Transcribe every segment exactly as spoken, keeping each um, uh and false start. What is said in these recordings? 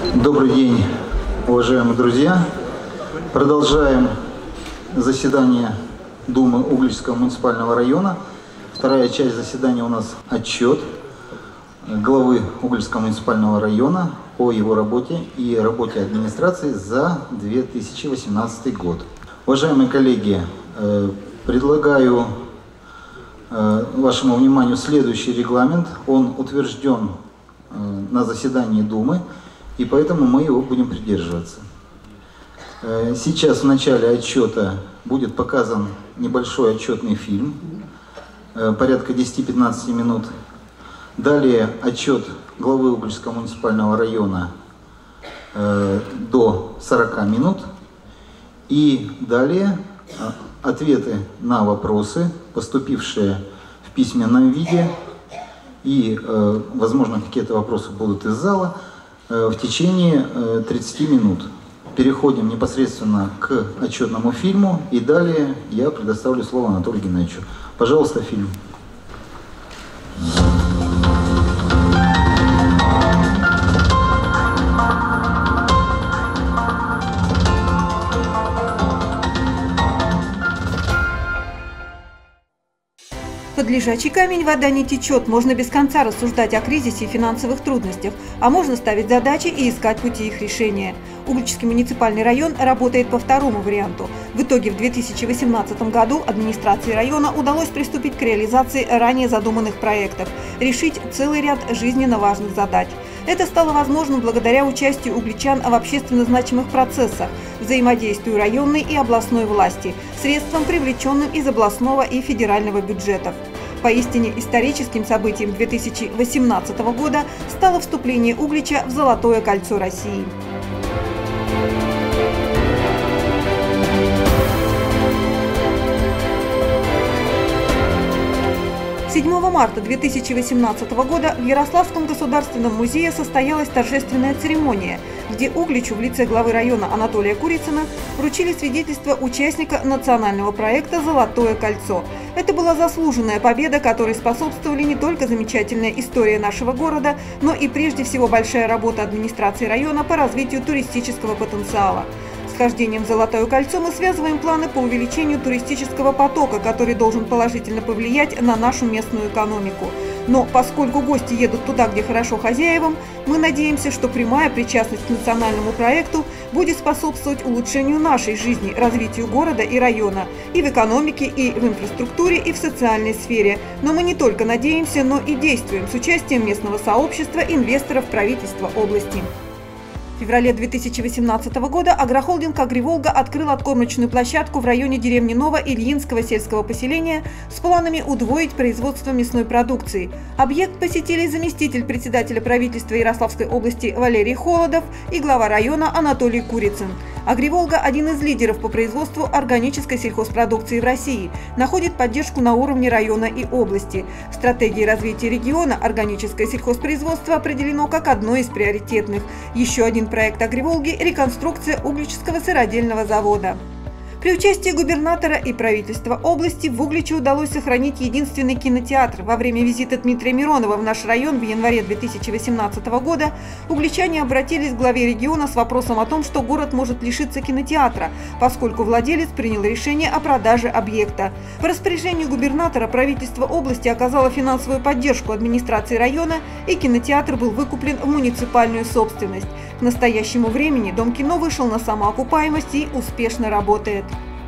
Добрый день, уважаемые друзья. Продолжаем заседание Думы Угличского муниципального района. Вторая часть заседания у нас отчет главы Угличского муниципального района о его работе и работе администрации за две тысячи восемнадцатый год. Уважаемые коллеги, предлагаю вашему вниманию следующий регламент. Он утвержден на заседании Думы, и поэтому мы его будем придерживаться. Сейчас в начале отчета будет показан небольшой отчетный фильм, порядка десяти-пятнадцати минут. Далее отчет главы Угличского муниципального района до сорока минут. И далее ответы на вопросы, поступившие в письменном виде, и, возможно, какие-то вопросы будут из зала, в течение тридцати минут. Переходим непосредственно к отчетному фильму, и далее я предоставлю слово Анатолию Геннадьевичу. Пожалуйста, фильм. Под лежачий камень вода не течет, можно без конца рассуждать о кризисе и финансовых трудностях, а можно ставить задачи и искать пути их решения. Угличский муниципальный район работает по второму варианту. В итоге в две тысячи восемнадцатом году администрации района удалось приступить к реализации ранее задуманных проектов, решить целый ряд жизненно важных задач. Это стало возможным благодаря участию угличан в общественно значимых процессах, взаимодействию районной и областной власти, средствам, привлеченным из областного и федерального бюджетов. Поистине историческим событием две тысячи восемнадцатого года стало вступление Углича в Золотое кольцо России. седьмого марта две тысячи восемнадцатого года в Ярославском государственном музее состоялась торжественная церемония, где Угличу в лице главы района Анатолия Курицына вручили свидетельство участника национального проекта «Золотое кольцо». Это была заслуженная победа, которой способствовали не только замечательная история нашего города, но и прежде всего большая работа администрации района по развитию туристического потенциала. С вхождением в Золотое кольцо мы связываем планы по увеличению туристического потока, который должен положительно повлиять на нашу местную экономику. Но поскольку гости едут туда, где хорошо хозяевам, мы надеемся, что прямая причастность к национальному проекту будет способствовать улучшению нашей жизни, развитию города и района, и в экономике, и в инфраструктуре, и в социальной сфере. Но мы не только надеемся, но и действуем с участием местного сообщества, инвесторов, правительства области. В феврале две тысячи восемнадцатого года агрохолдинг «Агриволга» открыл откормочную площадку в районе деревни Ново-Ильинского сельского поселения с планами удвоить производство мясной продукции. Объект посетили заместитель председателя правительства Ярославской области Валерий Холодов и глава района Анатолий Курицын. «Агриволга» – один из лидеров по производству органической сельхозпродукции в России, находит поддержку на уровне района и области. В стратегии развития региона органическое сельхозпроизводство определено как одно из приоритетных. Еще один проект «Агриволги» – реконструкция Угличского сыродельного завода. При участии губернатора и правительства области в Угличе удалось сохранить единственный кинотеатр. Во время визита Дмитрия Миронова в наш район в январе две тысячи восемнадцатого года угличане обратились к главе региона с вопросом о том, что город может лишиться кинотеатра, поскольку владелец принял решение о продаже объекта. По распоряжению губернатора правительство области оказало финансовую поддержку администрации района, и кинотеатр был выкуплен в муниципальную собственность. К настоящему времени Дом кино вышел на самоокупаемость и успешно работает.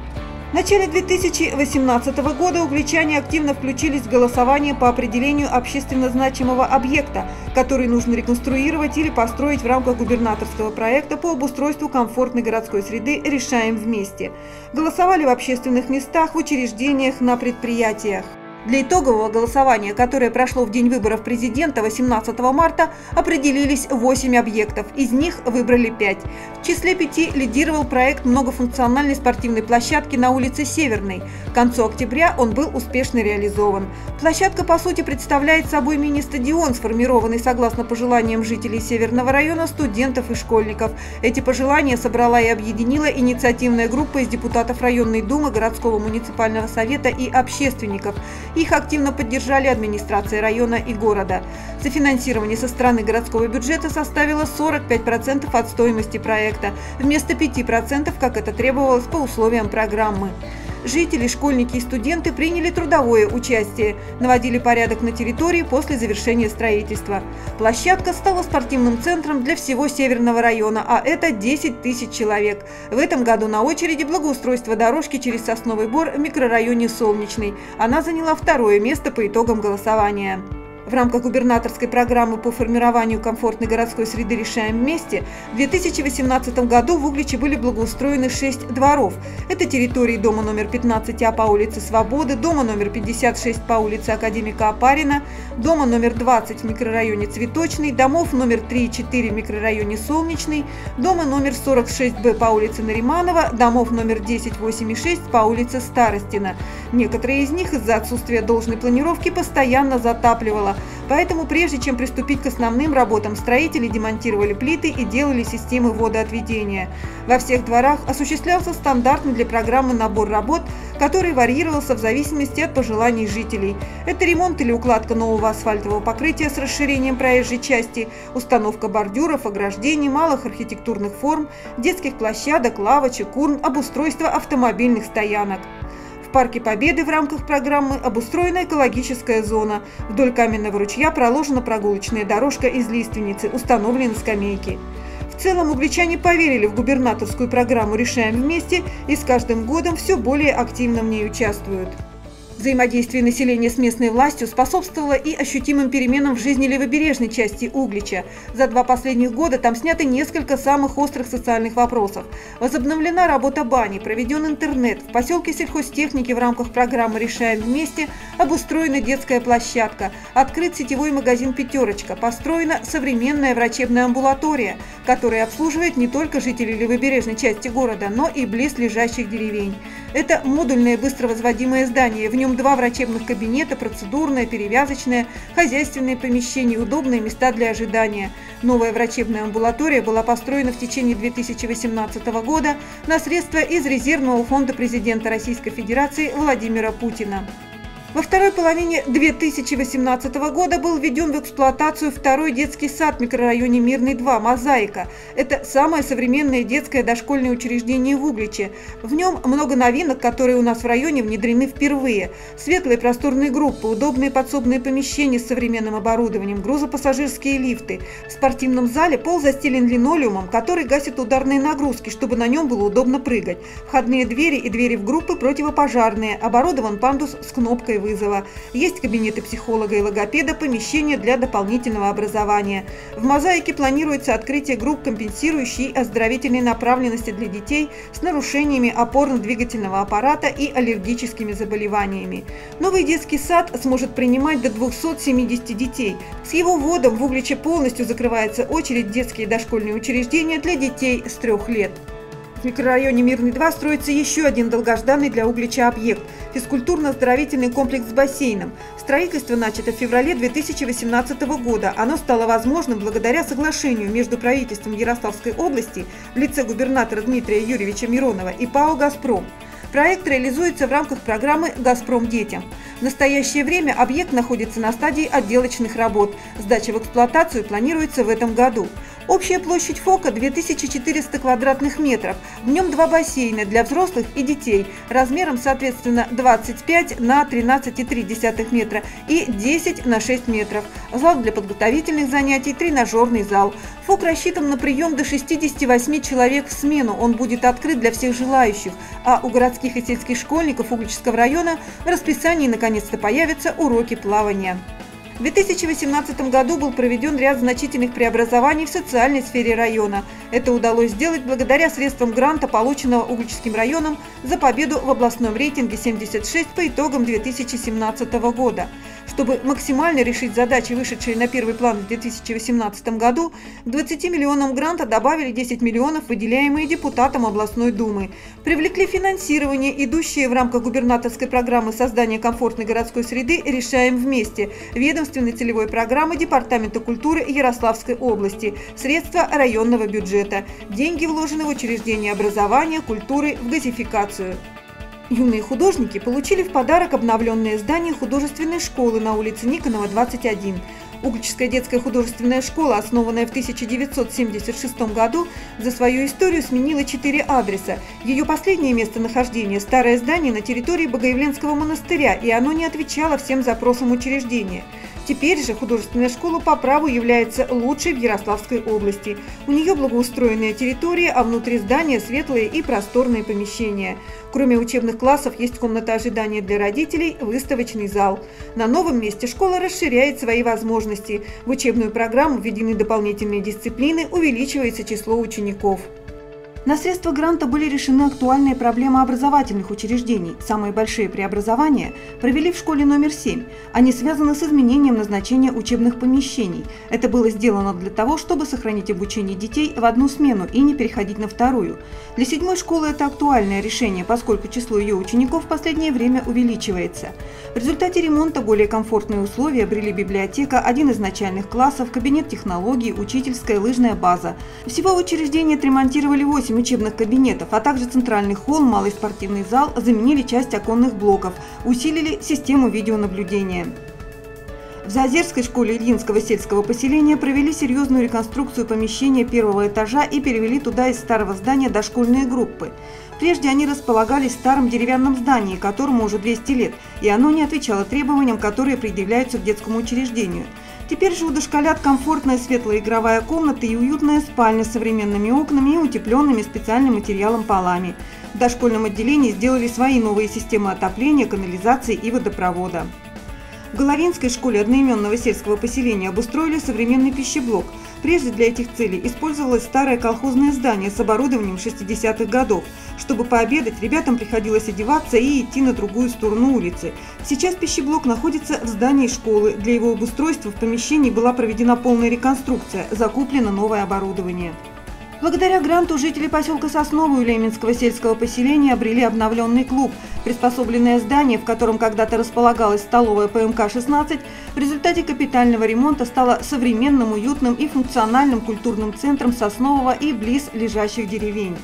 В начале две тысячи восемнадцатого года угличане активно включились в голосование по определению общественно значимого объекта, который нужно реконструировать или построить в рамках губернаторского проекта по обустройству комфортной городской среды «Решаем вместе». Голосовали в общественных местах, в учреждениях, на предприятиях. Для итогового голосования, которое прошло в день выборов президента восемнадцатого марта, определились восемь объектов, из них выбрали пять. В числе пяти лидировал проект многофункциональной спортивной площадки на улице Северной. К концу октября он был успешно реализован. Площадка, по сути, представляет собой мини-стадион, сформированный согласно пожеланиям жителей Северного района, студентов и школьников. Эти пожелания собрала и объединила инициативная группа из депутатов районной думы, городского муниципального совета и общественников. Их активно поддержали администрация района и города. Софинансирование со стороны городского бюджета составило сорок пять процентов от стоимости проекта, вместо пяти процентов, как это требовалось по условиям программы. Жители, школьники и студенты приняли трудовое участие, наводили порядок на территории после завершения строительства. Площадка стала спортивным центром для всего Северного района, а это десять тысяч человек. В этом году на очереди благоустройство дорожки через Сосновый Бор в микрорайоне Солнечный. Она заняла второе место по итогам голосования. В рамках губернаторской программы по формированию комфортной городской среды «Решаем вместе» в две тысячи восемнадцатом году в Угличе были благоустроены шесть дворов. Это территории дома номер пятнадцать А по улице Свободы, дома номер пятьдесят шесть по улице Академика Опарина, дома номер двадцать в микрорайоне Цветочный, домов номер три и четыре в микрорайоне Солнечный, дома номер сорок шесть Б по улице Нариманова, домов номер десять, восемь и шесть по улице Старостина. Некоторые из них из-за отсутствия должной планировки постоянно затапливало. Поэтому прежде чем приступить к основным работам, строители демонтировали плиты и делали системы водоотведения. Во всех дворах осуществлялся стандартный для программы набор работ, который варьировался в зависимости от пожеланий жителей. Это ремонт или укладка нового асфальтового покрытия с расширением проезжей части, установка бордюров, ограждений, малых архитектурных форм, детских площадок, лавочек, урн, обустройство автомобильных стоянок. В Парке Победы в рамках программы обустроена экологическая зона. Вдоль каменного ручья проложена прогулочная дорожка из лиственницы, установлены скамейки. В целом угличане поверили в губернаторскую программу «Решаем вместе» и с каждым годом все более активно в ней участвуют. Взаимодействие населения с местной властью способствовало и ощутимым переменам в жизни левобережной части Углича. За два последних года там сняты несколько самых острых социальных вопросов. Возобновлена работа бани, проведен интернет, в поселке сельхозтехники в рамках программы «Решаем вместе» обустроена детская площадка, открыт сетевой магазин «Пятерочка», построена современная врачебная амбулатория, которая обслуживает не только жителей левобережной части города, но и близлежащих деревень. Это модульное быстровозводимое здание, в нем два врачебных кабинета, процедурное, перевязочное, хозяйственные помещения, удобные места для ожидания. Новая врачебная амбулатория была построена в течение две тысячи восемнадцатого года на средства из резервного фонда президента Российской Федерации Владимира Путина. Во второй половине две тысячи восемнадцатого года был введен в эксплуатацию второй детский сад в микрорайоне Мирный два «Мозаика». Это самое современное детское дошкольное учреждение в Угличе. В нем много новинок, которые у нас в районе внедрены впервые. Светлые просторные группы, удобные подсобные помещения с современным оборудованием, грузопассажирские лифты. В спортивном зале пол застелен линолеумом, который гасит ударные нагрузки, чтобы на нем было удобно прыгать. Входные двери и двери в группы противопожарные. Оборудован пандус с кнопкой вызова. Есть кабинеты психолога и логопеда, помещения для дополнительного образования. В «Мозаике» планируется открытие групп компенсирующей и оздоровительной направленности для детей с нарушениями опорно-двигательного аппарата и аллергическими заболеваниями. Новый детский сад сможет принимать до двухсот семидесяти детей. С его вводом в Угличе полностью закрывается очередь в детские дошкольные учреждения для детей с трех лет. В микрорайоне Мирный два строится еще один долгожданный для Углича объект – физкультурно-оздоровительный комплекс с бассейном. Строительство начато в феврале две тысячи восемнадцатого года. Оно стало возможным благодаря соглашению между правительством Ярославской области в лице губернатора Дмитрия Юрьевича Миронова и ПАО «Газпром». Проект реализуется в рамках программы «Газпром детям». В настоящее время объект находится на стадии отделочных работ. Сдача в эксплуатацию планируется в этом году. Общая площадь ФОКа – две тысячи четыреста квадратных метров. В нем два бассейна для взрослых и детей, размером, соответственно, двадцать пять на тринадцать и три десятых метра и десять на шесть метров. Зал для подготовительных занятий, тренажерный зал. ФОК рассчитан на прием до шестидесяти восьми человек в смену. Он будет открыт для всех желающих, а у городских и сельских школьников Угличского района в расписании наконец-то появятся уроки плавания. В две тысячи восемнадцатом году был проведен ряд значительных преобразований в социальной сфере района. Это удалось сделать благодаря средствам гранта, полученного Угличским районом за победу в областном рейтинге семьдесят шесть по итогам две тысячи семнадцатого года. Чтобы максимально решить задачи, вышедшие на первый план в две тысячи восемнадцатом году, к двадцати миллионам гранта добавили десять миллионов, выделяемые депутатом областной думы. Привлекли финансирование, идущее в рамках губернаторской программы создания комфортной городской среды «Решаем вместе», ведомственной целевой программы Департамента культуры Ярославской области, средства районного бюджета. Деньги вложены в учреждения образования, культуры, в газификацию. Юные художники получили в подарок обновленное здание художественной школы на улице Никонова, двадцать один. Угличская детская художественная школа, основанная в тысяча девятьсот семьдесят шестом году, за свою историю сменила четыре адреса. Ее последнее местонахождение – старое здание на территории Богоявленского монастыря, и оно не отвечало всем запросам учреждения. Теперь же художественная школа по праву является лучшей в Ярославской области. У нее благоустроенная территория, а внутри здания светлые и просторные помещения. Кроме учебных классов есть комната ожидания для родителей, выставочный зал. На новом месте школа расширяет свои возможности. В учебную программу введены дополнительные дисциплины, увеличивается число учеников. На средства гранта были решены актуальные проблемы образовательных учреждений. Самые большие преобразования провели в школе номер семь. Они связаны с изменением назначения учебных помещений. Это было сделано для того, чтобы сохранить обучение детей в одну смену и не переходить на вторую. Для седьмой школы это актуальное решение, поскольку число ее учеников в последнее время увеличивается. В результате ремонта более комфортные условия обрели библиотека, один из начальных классов, кабинет технологий, учительская, лыжная база. Всего в учреждении отремонтировали восемь учебных кабинетов, а также центральный холл, малый спортивный зал, заменили часть оконных блоков, усилили систему видеонаблюдения. В Заозерской школе Ильинского сельского поселения провели серьезную реконструкцию помещения первого этажа и перевели туда из старого здания дошкольные группы. Прежде они располагались в старом деревянном здании, которому уже двести лет, и оно не отвечало требованиям, которые предъявляются к детскому учреждению. Теперь же у дошколят комфортная светлая игровая комната и уютная спальня с современными окнами и утепленными специальным материалом полами. В дошкольном отделении сделали свои новые системы отопления, канализации и водопровода. В Головинской школе одноименного сельского поселения обустроили современный пищеблок. Прежде для этих целей использовалось старое колхозное здание с оборудованием шестидесятых годов. Чтобы пообедать, ребятам приходилось одеваться и идти на другую сторону улицы. Сейчас пищеблок находится в здании школы. Для его обустройства в помещении была проведена полная реконструкция, закуплено новое оборудование. Благодаря гранту жители поселка Сосновый Улейминского сельского поселения обрели обновленный клуб. Приспособленное здание, в котором когда-то располагалась столовая П М К шестнадцать, в результате капитального ремонта стало современным, уютным и функциональным культурным центром Соснового и близ лежащих деревень.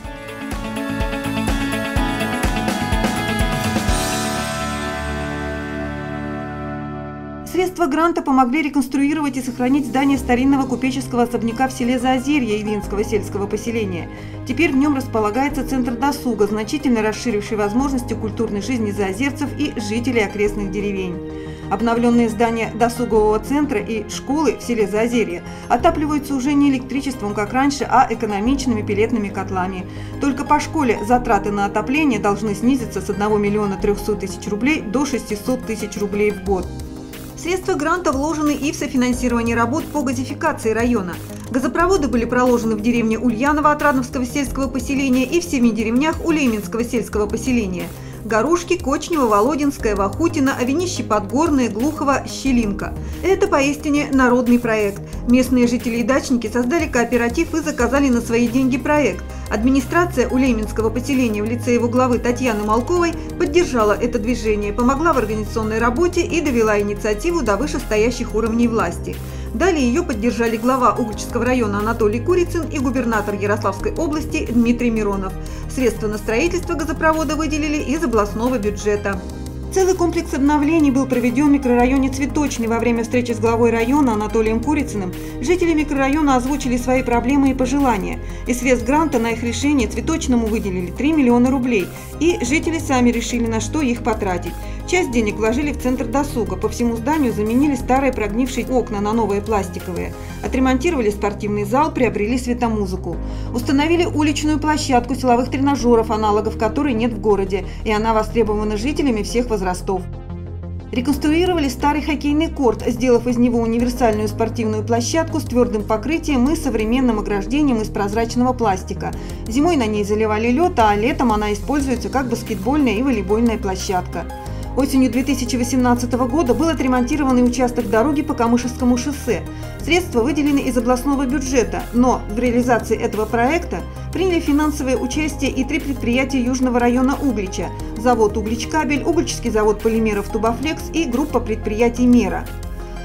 Средства гранта помогли реконструировать и сохранить здание старинного купеческого особняка в селе Заозерье Ильинского сельского поселения. Теперь в нем располагается центр досуга, значительно расширивший возможности культурной жизни заозерцев и жителей окрестных деревень. Обновленные здания досугового центра и школы в селе Заозерье отапливаются уже не электричеством, как раньше, а экономичными пелетными котлами. Только по школе затраты на отопление должны снизиться с одного миллиона трёхсот тысяч рублей до шестисот тысяч рублей в год. Средства гранта вложены и в софинансирование работ по газификации района. Газопроводы были проложены в деревне Ульяново Отрадновского сельского поселения и в семи деревнях Улейминского сельского поселения – Горушки, Кочнево, Володинское, Вахутино, Овенище Подгорное, Глухово, Щелинка. Это поистине народный проект. Местные жители и дачники создали кооператив и заказали на свои деньги проект. Администрация Улейминского поселения в лице его главы Татьяны Малковой поддержала это движение, помогла в организационной работе и довела инициативу до вышестоящих уровней власти. Далее ее поддержали глава Угличского района Анатолий Курицын и губернатор Ярославской области Дмитрий Миронов. Средства на строительство газопровода выделили из областного бюджета. Целый комплекс обновлений был проведен в микрорайоне Цветочный. Во время встречи с главой района Анатолием Курицыным жители микрорайона озвучили свои проблемы и пожелания. Из средств гранта на их решение Цветочному выделили три миллиона рублей, и жители сами решили, на что их потратить. Часть денег вложили в центр досуга. По всему зданию заменили старые прогнившие окна на новые пластиковые. Отремонтировали спортивный зал, приобрели светомузыку. Установили уличную площадку силовых тренажеров, аналогов которой нет в городе, и она востребована жителями всех возрастов. Реконструировали старый хоккейный корт, сделав из него универсальную спортивную площадку с твердым покрытием и современным ограждением из прозрачного пластика. Зимой на ней заливали лед, а летом она используется как баскетбольная и волейбольная площадка. Осенью две тысячи восемнадцатого года был отремонтированный участок дороги по Камышевскому шоссе. Средства выделены из областного бюджета, но в реализации этого проекта приняли финансовое участие и три предприятия Южного района Углича – завод «Угличкабель», Угличский завод полимеров «Тубофлекс» и группа предприятий «Мера».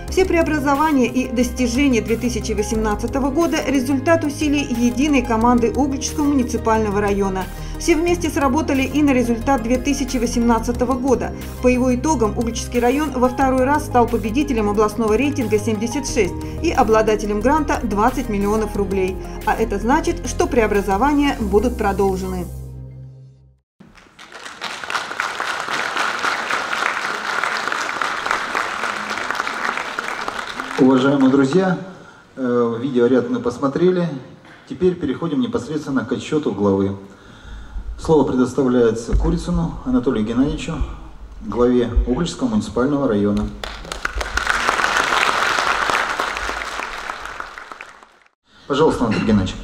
Все преобразования и достижения две тысячи восемнадцатого года – результат усилий единой команды Угличского муниципального района. Все вместе сработали и на результат две тысячи восемнадцатого года. По его итогам Угличский район во второй раз стал победителем областного рейтинга семьдесят шесть и обладателем гранта двадцать миллионов рублей. А это значит, что преобразования будут продолжены. Уважаемые друзья, видеоряд мы посмотрели. Теперь переходим непосредственно к отчету главы. Слово предоставляется Курицыну Анатолию Геннадьевичу, главе Угличского муниципального района. Пожалуйста, Анатолий Геннадьевич.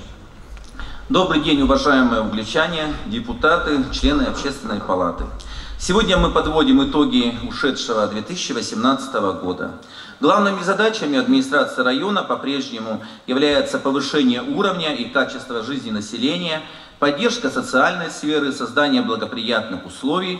Добрый день, уважаемые угличане, депутаты, члены Общественной палаты. Сегодня мы подводим итоги ушедшего две тысячи восемнадцатого года. Главными задачами администрации района по-прежнему является повышение уровня и качества жизни населения, поддержка социальной сферы, создание благоприятных условий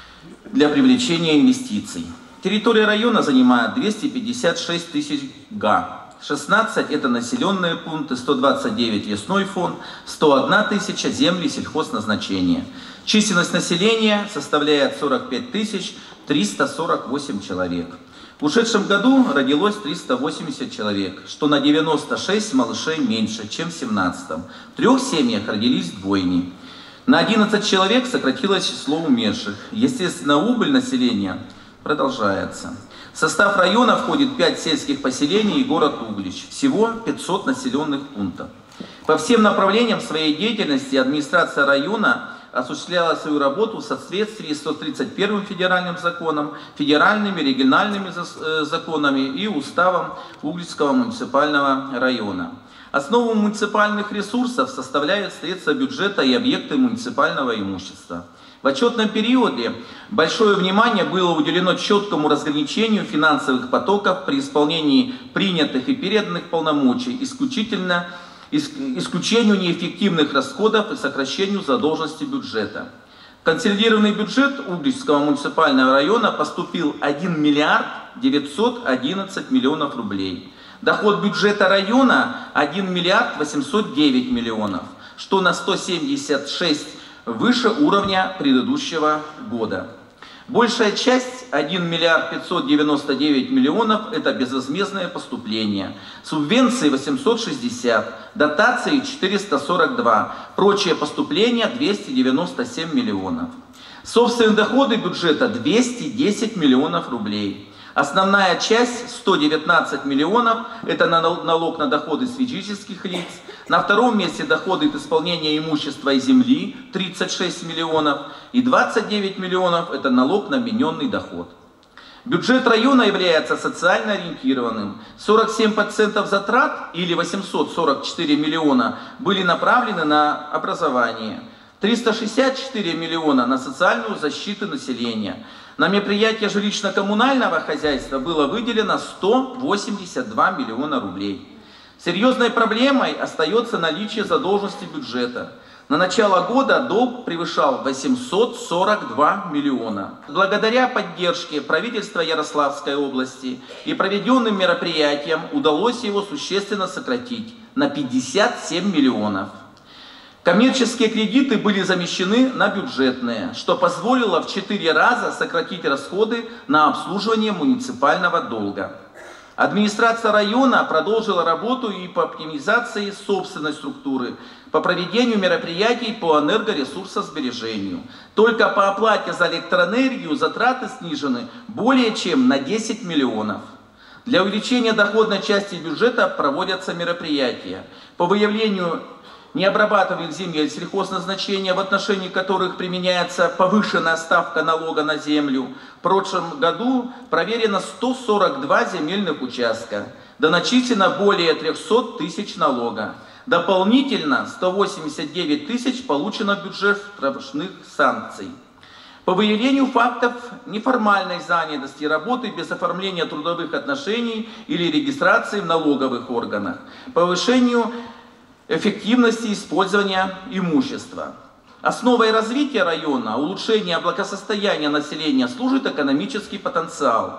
для привлечения инвестиций. Территория района занимает двести пятьдесят шесть тысяч га. шестнадцать это населенные пункты, сто двадцать девять лесной фонд, сто одна тысяча земли сельхозназначения. Численность населения составляет сорок пять тысяч триста сорок восемь человек. В ушедшем году родилось триста восемьдесят человек, что на девяносто шесть малышей меньше, чем в две тысячи семнадцатом. В трех семьях родились двойни. На одиннадцать человек сократилось число умерших. Естественно, убыль населения продолжается. В состав района входит пять сельских поселений и город Углич. Всего пятьсот населенных пунктов. По всем направлениям своей деятельности администрация района осуществляла свою работу в соответствии с сто тридцать первым федеральным законом, федеральными, региональными законами и уставом Угличского муниципального района. Основу муниципальных ресурсов составляют средства бюджета и объекты муниципального имущества. В отчетном периоде большое внимание было уделено четкому разграничению финансовых потоков при исполнении принятых и переданных полномочий, исключительно исключению неэффективных расходов и сокращению задолженности бюджета. В консолидированный бюджет Угличского муниципального района поступил один миллиард девятьсот одиннадцать миллионов рублей. Доход бюджета района один миллиард восемьсот девять миллионов, что на сто семьдесят шесть выше уровня предыдущего года. Большая часть, один миллиард пятьсот девяносто девять миллионов, это безвозмездное поступление, субвенции восемьсот шестьдесят, дотации четыреста сорок два, прочие поступления двести девяносто семь миллионов. Собственные доходы бюджета двести десять миллионов рублей. Основная часть, сто девятнадцать миллионов, это налог на доходы с физических лиц. На втором месте доходы от исполнения имущества и земли, тридцать шесть миллионов. И двадцать девять миллионов, это налог на вмененный доход. Бюджет района является социально ориентированным. сорок семь процентов затрат, или восемьсот сорок четыре миллиона, были направлены на образование. триста шестьдесят четыре миллиона на социальную защиту населения. На мероприятие жилищно-коммунального хозяйства было выделено сто восемьдесят два миллиона рублей. Серьезной проблемой остается наличие задолженности бюджета. На начало года долг превышал восемьсот сорок два миллиона. Благодаря поддержке правительства Ярославской области и проведенным мероприятиям удалось его существенно сократить на пятьдесят семь миллионов. Коммерческие кредиты были замещены на бюджетные, что позволило в четыре раза сократить расходы на обслуживание муниципального долга. Администрация района продолжила работу и по оптимизации собственной структуры, по проведению мероприятий по энергоресурсосбережению. Только по оплате за электроэнергию затраты снижены более чем на десять миллионов. Для увеличения доходной части бюджета проводятся мероприятия по выявлению необрабатываемых земель сельхозназначения, в отношении которых применяется повышенная ставка налога на землю. В прошлом году проверено сто сорок два земельных участка, да начислено более трёхсот тысяч налога. Дополнительно сто восемьдесят девять тысяч получено в бюджет штрафных санкций. По выявлению фактов неформальной занятости, работы без оформления трудовых отношений или регистрации в налоговых органах, повышению эффективности использования имущества. Основой развития района, улучшения благосостояния населения служит экономический потенциал.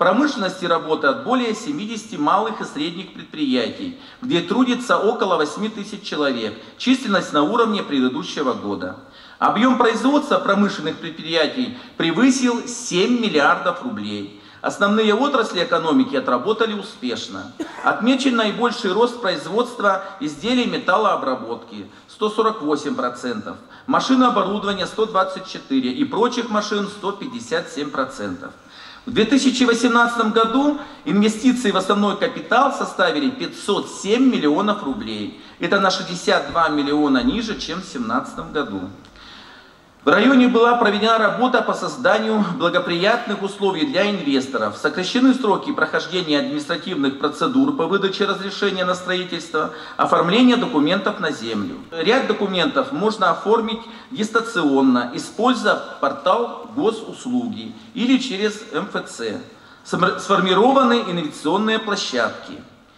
промышленности работает более семидесяти малых и средних предприятий, где трудится около восьми тысяч человек, численность на уровне предыдущего года. Объем производства промышленных предприятий превысил семь миллиардов рублей. Основные отрасли экономики отработали успешно. Отмечен наибольший рост производства изделий металлообработки – сто сорок восемь процентов, машинооборудования – сто двадцать четыре процента и прочих машин – сто пятьдесят семь процентов. В две тысячи восемнадцатом году инвестиции в основной капитал составили пятьсот семь миллионов рублей. Это на шестьдесят два миллиона ниже, чем в две тысячи семнадцатом году. В районе была проведена работа по созданию благоприятных условий для инвесторов, сокращены сроки прохождения административных процедур по выдаче разрешения на строительство, оформление документов на землю. Ряд документов можно оформить дистанционно, используя портал госуслуги или через эм эф цэ. Сформированы инвестиционные площадки.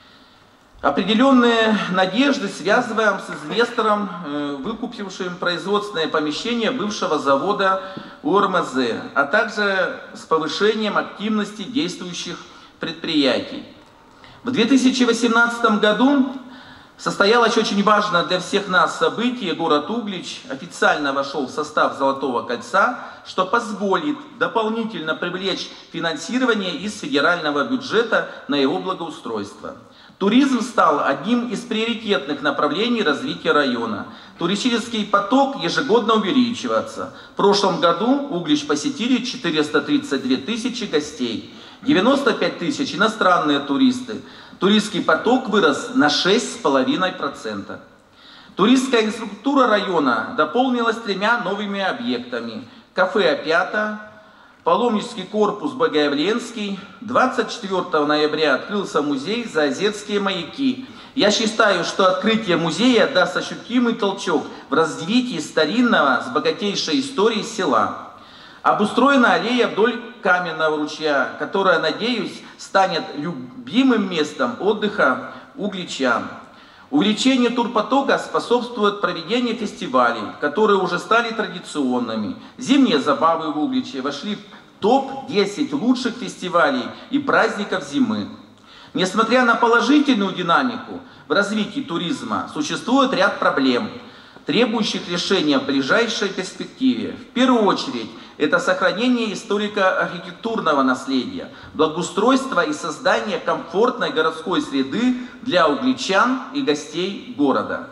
Определенные надежды связываем с инвестором, выкупившим производственное помещение бывшего завода у эр эм зэ, а также с повышением активности действующих предприятий. В две тысячи восемнадцатом году состоялось очень важное для всех нас событие. Город Углич официально вошел в состав Золотого кольца, что позволит дополнительно привлечь финансирование из федерального бюджета на его благоустройство. Туризм стал одним из приоритетных направлений развития района. Туристический поток ежегодно увеличивается. В прошлом году Углич посетили четыреста тридцать две тысячи гостей, девяносто пять тысяч иностранные туристы. Туристский поток вырос на шесть целых пять десятых процента. Туристская инфраструктура района дополнилась тремя новыми объектами. Кафе «Опята», паломнический корпус Богоявленский. двадцать четвёртого ноября открылся музей «Заозерские маяки». Я считаю, что открытие музея даст ощутимый толчок в развитии старинного с богатейшей историей села. Обустроена аллея вдоль Каменного ручья, которая, надеюсь, станет любимым местом отдыха угличан. Увеличение турпотока способствует проведению фестивалей, которые уже стали традиционными. Зимние забавы в Угличе вошли в топ десять лучших фестивалей и праздников зимы. Несмотря на положительную динамику в развитии туризма, существует ряд проблем, требующих решения в ближайшей перспективе. В первую очередь, это сохранение историко-архитектурного наследия, благоустройство и создание комфортной городской среды для угличан и гостей города.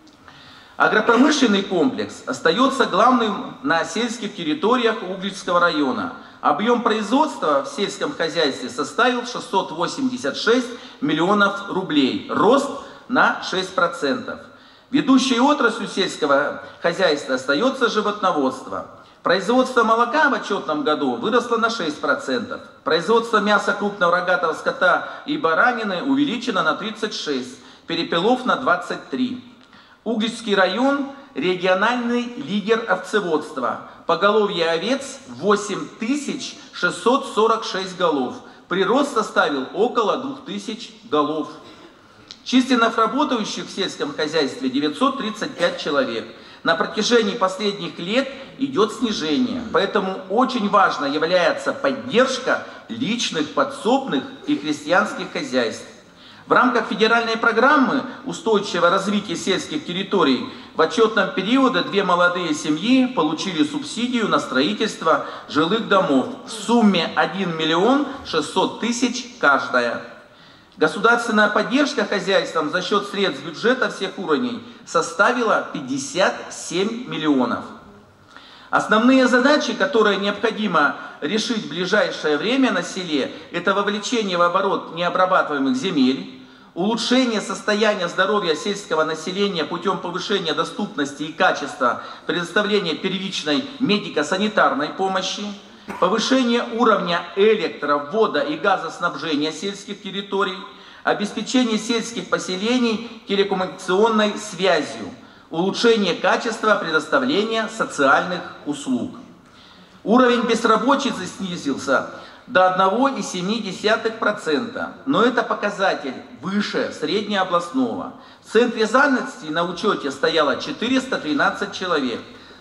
Агропромышленный комплекс остается главным на сельских территориях Угличского района. Объем производства в сельском хозяйстве составил шестьсот восемьдесят шесть миллионов рублей, рост на шесть процентов. Ведущей отраслью сельского хозяйства остается животноводство. Производство молока в отчетном году выросло на шесть процентов. Производство мяса крупного рогатого скота и баранины увеличено на тридцать шесть процентов, перепелов на двадцать три процента. Угличский район – региональный лидер овцеводства. Поголовье овец восемь тысяч шестьсот сорок шесть голов. Прирост составил около двух тысяч голов. Численность работающих в сельском хозяйстве девятьсот тридцать пять человек. На протяжении последних лет идет снижение, поэтому очень важно является поддержка личных, подсобных и крестьянских хозяйств. В рамках федеральной программы устойчивого развития сельских территорий в отчетном периоде две молодые семьи получили субсидию на строительство жилых домов в сумме один миллион шестьсот тысяч каждая. Государственная поддержка хозяйствам за счет средств бюджета всех уровней составила пятьдесят семь миллионов. Основные задачи, которые необходимо решить в ближайшее время на селе, это вовлечение в оборот необрабатываемых земель, улучшение состояния здоровья сельского населения путем повышения доступности и качества предоставления первичной медико-санитарной помощи, повышение уровня электро-, водо- и газоснабжения сельских территорий, обеспечение сельских поселений телекоммуникационной связью, улучшение качества предоставления социальных услуг. Уровень безработицы снизился до одного целых семи десятых процента, но это показатель выше среднеобластного. В центре занятости на учете стояло четыреста тринадцать человек.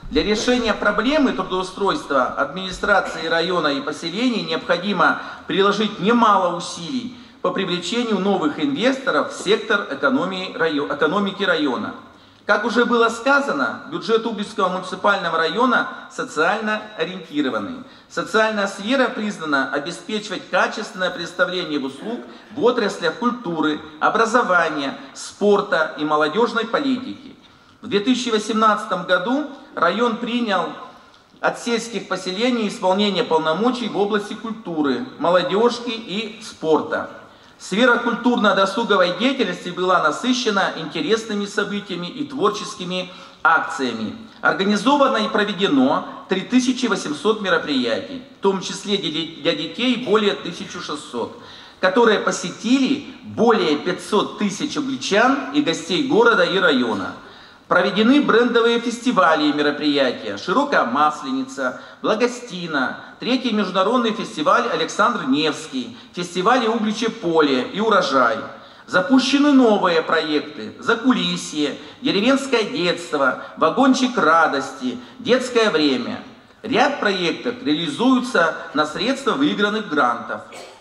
Для решения проблемы трудоустройства администрации района и поселений необходимо приложить немало усилий по привлечению новых инвесторов в сектор экономии, экономики района. Как уже было сказано, бюджет Угличского муниципального района социально ориентированный. Социальная сфера признана обеспечивать качественное представление услуг в отраслях культуры, образования, спорта и молодежной политики. В две тысячи восемнадцатом году район принял от сельских поселений исполнение полномочий в области культуры, молодежки и спорта. Сфера культурно-досуговой деятельности была насыщена интересными событиями и творческими акциями. Организовано и проведено три тысячи восемьсот мероприятий, в том числе для детей более тысячи шестисот, которые посетили более пятисот тысяч угличан и гостей города и района. Проведены брендовые фестивали и мероприятия «Широкая Масленица», «Благостина», третий международный фестиваль «Александр Невский», фестивали «Угличье поле» и «Урожай». Запущены новые проекты «Закулисье», «Деревенское детство», «Вагончик радости», «Детское время». Ряд проектов реализуются на средства выигранных грантов.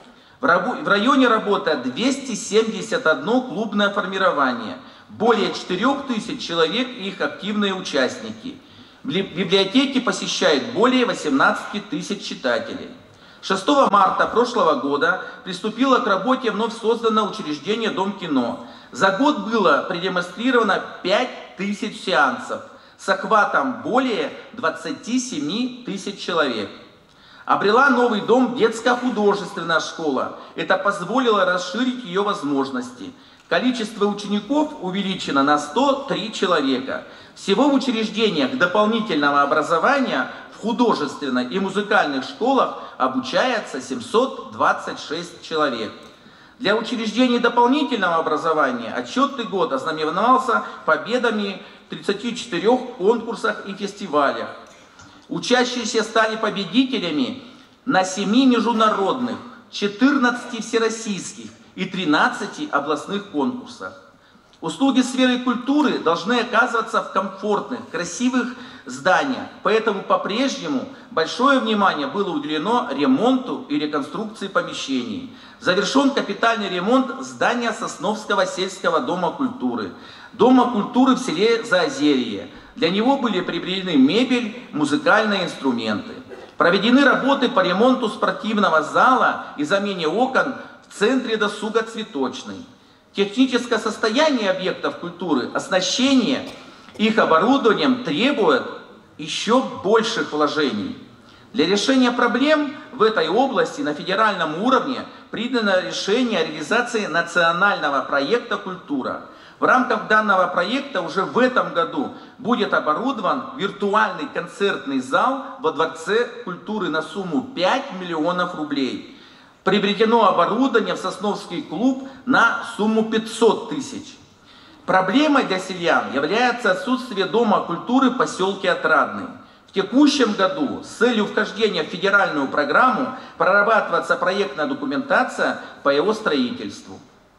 В районе работает двести семьдесят одно клубное формирование, более четырёх тысяч человек и их активные участники. Библиотеки посещают более восемнадцати тысяч читателей. шестого марта прошлого года приступило к работе вновь созданное учреждение Дом кино. За год было продемонстрировано пять тысяч сеансов с охватом более двадцати семи тысяч человек. Обрела новый дом детская художественная школа. Это позволило расширить ее возможности. Количество учеников увеличено на сто три человека. Всего в учреждениях дополнительного образования в художественной и музыкальных школах обучается семьсот двадцать шесть человек. Для учреждений дополнительного образования отчетный год ознаменовался победами в тридцати четырёх конкурсах и фестивалях. Учащиеся стали победителями на семи международных, четырнадцати всероссийских и тринадцати областных конкурсах. Услуги сферы культуры должны оказываться в комфортных, красивых зданиях, поэтому по-прежнему большое внимание было уделено ремонту и реконструкции помещений. Завершен капитальный ремонт здания Сосновского сельского дома культуры, Дома культуры в селе Заозерье. Для него были приобретены мебель, музыкальные инструменты. Проведены работы по ремонту спортивного зала и замене окон в центре досуга Цветочный. Техническое состояние объектов культуры, оснащение их оборудованием требует еще больших вложений. Для решения проблем в этой области на федеральном уровне принято решение о реализации национального проекта «Культура». В рамках данного проекта уже в этом году будет оборудован виртуальный концертный зал во Дворце культуры на сумму пять миллионов рублей. Приобретено оборудование в Сосновский клуб на сумму пятьсот тысяч. Проблемой для сельян является отсутствие дома культуры в поселке Отрадный. В текущем году с целью вхождения в федеральную программу прорабатывается проектная документация по его строительству.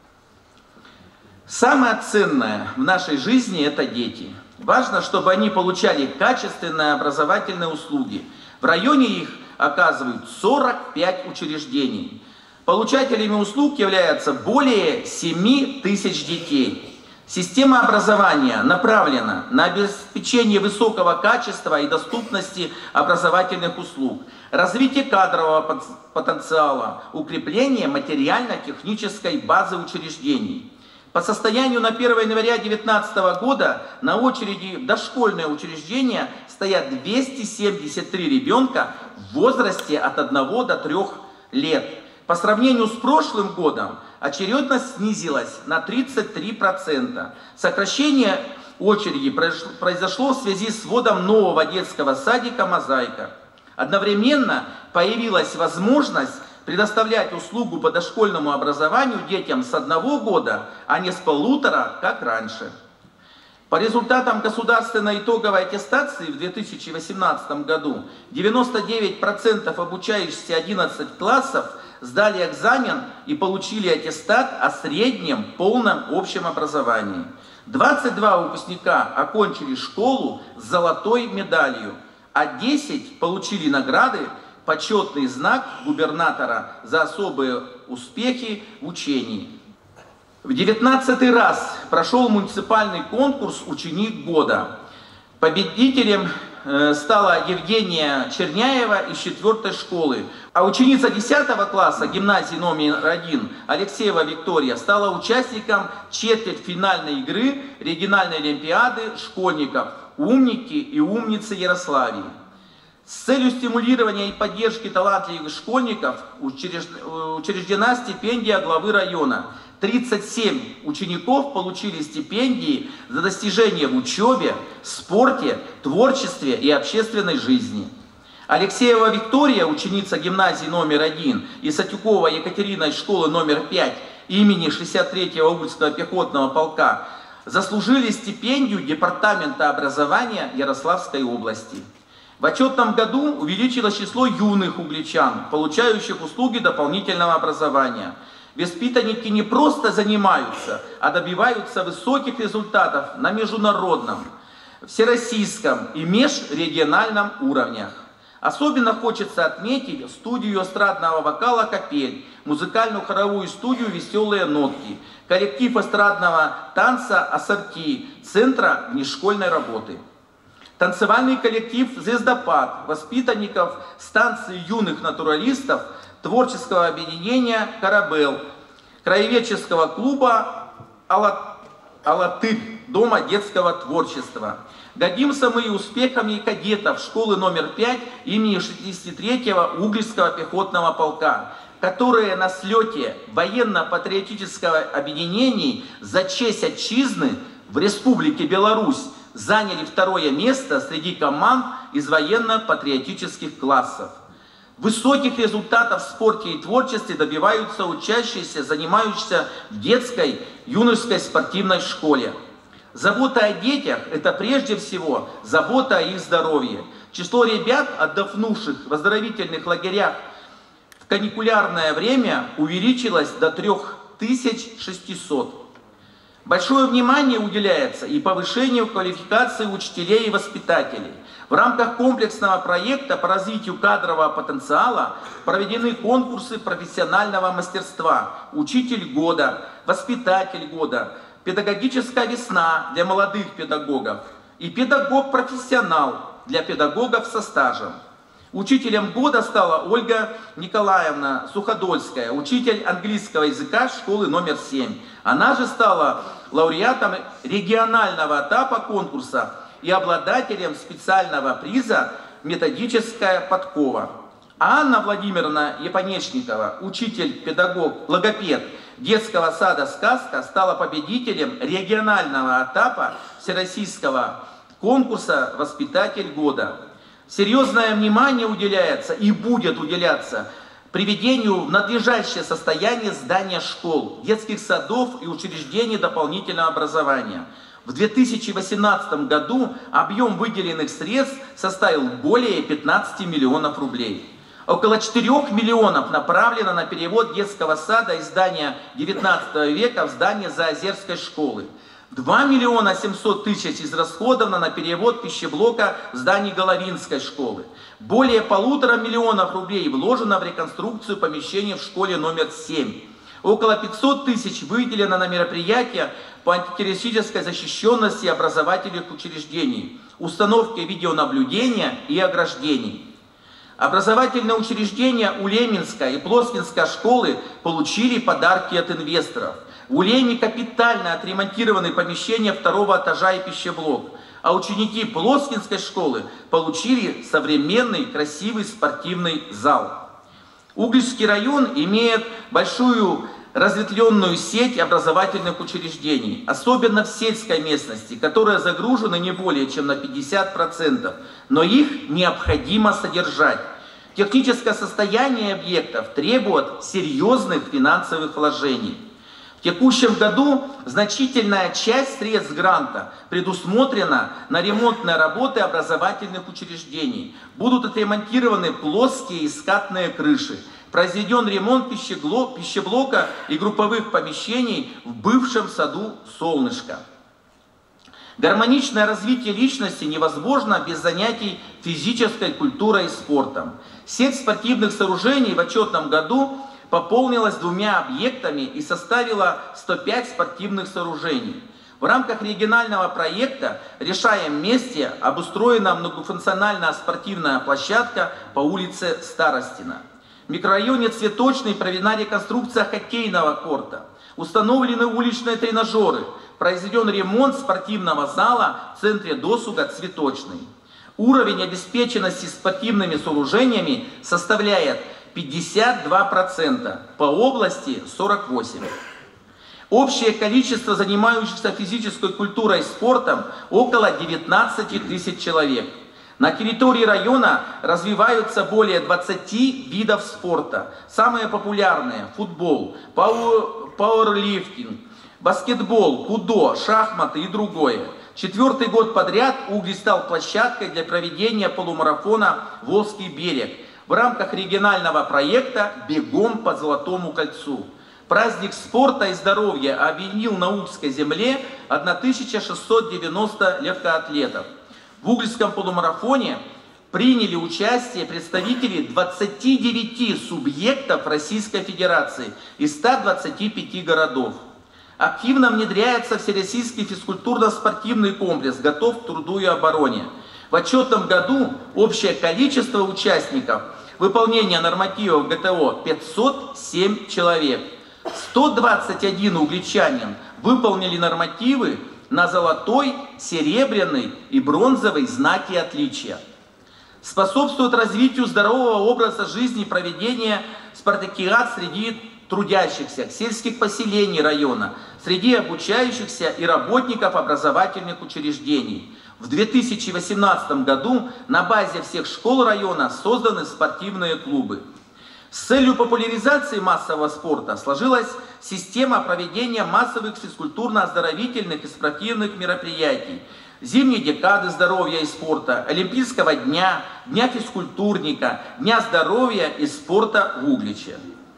Самое ценное в нашей жизни – это дети. Важно, чтобы они получали качественные образовательные услуги. В районе их оказывают сорок пять учреждений. Получателями услуг являются более семи тысяч детей. Система образования направлена на обеспечение высокого качества и доступности образовательных услуг, развитие кадрового потенциала, укрепление материально-технической базы учреждений. По состоянию на первое января две тысячи девятнадцатого года на очереди в дошкольное учреждение стоят двести семьдесят три ребенка в возрасте от одного до трёх лет. По сравнению с прошлым годом очередность снизилась на тридцать три процента. Сокращение очереди произошло в связи с вводом нового детского садика «Мозаика». Одновременно появилась возможность предоставлять услугу по дошкольному образованию детям с одного года, а не с полутора, как раньше. По результатам государственной итоговой аттестации в две тысячи восемнадцатом году девяносто девять процентов обучающихся одиннадцати классов сдали экзамен и получили аттестат о среднем полном общем образовании. двадцать два выпускника окончили школу с золотой медалью, а десять получили награды, почетный знак губернатора за особые успехи в учении. В девятнадцатый раз прошел муниципальный конкурс «Ученик года». Победителем стала Евгения Черняева из четвертой школы. А ученица десятого класса гимназии номер один Алексеева Виктория стала участником четвертьфинальной игры региональной олимпиады школьников «Умники и умницы Ярославии». С целью стимулирования и поддержки талантливых школьников учреждена стипендия главы района. тридцать семь учеников получили стипендии за достижения в учебе, спорте, творчестве и общественной жизни. Алексеева Виктория, ученица гимназии номер один, и Сатюкова Екатерина из школы номер пять имени шестьдесят третьего Угольского пехотного полка, заслужили стипендию Департамента образования Ярославской области. В отчетном году увеличилось число юных угличан, получающих услуги дополнительного образования. Воспитанники не просто занимаются, а добиваются высоких результатов на международном, всероссийском и межрегиональном уровнях. Особенно хочется отметить студию эстрадного вокала «Капель», музыкальную хоровую студию «Веселые нотки», коллектив эстрадного танца «Ассорти» Центра внешкольной работы. Танцевальный коллектив «Звездопад» воспитанников станции юных натуралистов творческого объединения «Карабел», краеведческого клуба «Алатырь», Дома детского творчества. Гордимся мы и успехами кадетов школы номер пять имени шестьдесят третьего Угольского пехотного полка, которые на слете военно-патриотического объединения «За честь отчизны» в Республике Беларусь заняли второе место среди команд из военно-патриотических классов. Высоких результатов в спорте и творчестве добиваются учащиеся, занимающиеся в детской, юношеской спортивной школе. Забота о детях – это прежде всего забота о их здоровье. Число ребят, отдохнувших в оздоровительных лагерях в каникулярное время, увеличилось до трёх тысяч шестисот. Большое внимание уделяется и повышению квалификации учителей и воспитателей. В рамках комплексного проекта по развитию кадрового потенциала проведены конкурсы профессионального мастерства «Учитель года», «Воспитатель года», «Педагогическая весна» для молодых педагогов и «Педагог-профессионал» для педагогов со стажем. Учителем года стала Ольга Николаевна Суходольская, учитель английского языка школы номер семь. Она же стала лауреатом регионального этапа конкурса и обладателем специального приза «Методическая подкова». А Анна Владимировна Японечникова, учитель-педагог, логопед детского сада «Сказка», стала победителем регионального этапа всероссийского конкурса «Воспитатель года». Серьезное внимание уделяется и будет уделяться приведению в надлежащее состояние здания школ, детских садов и учреждений дополнительного образования. В две тысячи восемнадцатом году объем выделенных средств составил более пятнадцати миллионов рублей. Около четырёх миллионов направлено на перевод детского сада из здания девятнадцатого века в здание Заозерской школы. два миллиона семьсот тысяч израсходовано на перевод пищеблока в здании Головинской школы. Более полутора миллионов рублей вложено в реконструкцию помещений в школе номер семь. Около пятисот тысяч выделено на мероприятия по антитеррористической защищенности образовательных учреждений, установки видеонаблюдения и ограждений. Образовательные учреждения Улеминской и Плоскинской школы получили подарки от инвесторов. В Улеме капитально отремонтированы помещения второго этажа и пищеблок, а ученики Плоскинской школы получили современный красивый спортивный зал. Угольский район имеет большую разветвленную сеть образовательных учреждений, особенно в сельской местности, которая загружена не более чем на пятьдесят процентов, но их необходимо содержать. Техническое состояние объектов требует серьезных финансовых вложений. В текущем году значительная часть средств гранта предусмотрена на ремонтные работы образовательных учреждений. Будут отремонтированы плоские и скатные крыши. Произведен ремонт пищеблока и групповых помещений в бывшем саду «Солнышко». Гармоничное развитие личности невозможно без занятий физической культурой и спортом. Сеть спортивных сооружений в отчетном году пополнилась двумя объектами и составила сто пять спортивных сооружений. В рамках регионального проекта «Решаем вместе» обустроена многофункциональная спортивная площадка по улице Старостина. В микрорайоне Цветочный проведена реконструкция хоккейного корта. Установлены уличные тренажеры. Произведен ремонт спортивного зала в центре досуга Цветочный. Уровень обеспеченности спортивными сооружениями составляет пятьдесят два процента, по области сорок восемь процентов. Общее количество занимающихся физической культурой и спортом около девятнадцати тысяч человек. На территории района развиваются более двадцати видов спорта. Самые популярные – футбол, пауэр, пауэрлифтинг, баскетбол, кудо, шахматы и другое. Четвертый год подряд Углич стал площадкой для проведения полумарафона «Волжский берег» в рамках регионального проекта «Бегом по Золотому кольцу». Праздник спорта и здоровья объединил на Угличской земле тысячу шестьсот девяносто легкоатлетов. В Угличском полумарафоне приняли участие представители двадцати девяти субъектов Российской Федерации из ста двадцати пяти городов. Активно внедряется Всероссийский физкультурно-спортивный комплекс «Готов к труду и обороне». В отчетном году общее количество участников выполнения нормативов ГТО пятьсот семь человек. сто двадцать один угличанин выполнили нормативы на золотой, серебряный и бронзовый знаки отличия. Способствует развитию здорового образа жизни проведение спартакиад среди трудящихся, сельских поселений района, среди обучающихся и работников образовательных учреждений. В две тысячи восемнадцатом году на базе всех школ района созданы спортивные клубы. С целью популяризации массового спорта сложилась система проведения массовых физкультурно-оздоровительных и спортивных мероприятий, зимней декады здоровья и спорта, Олимпийского дня, Дня физкультурника, Дня здоровья и спорта в Угличе.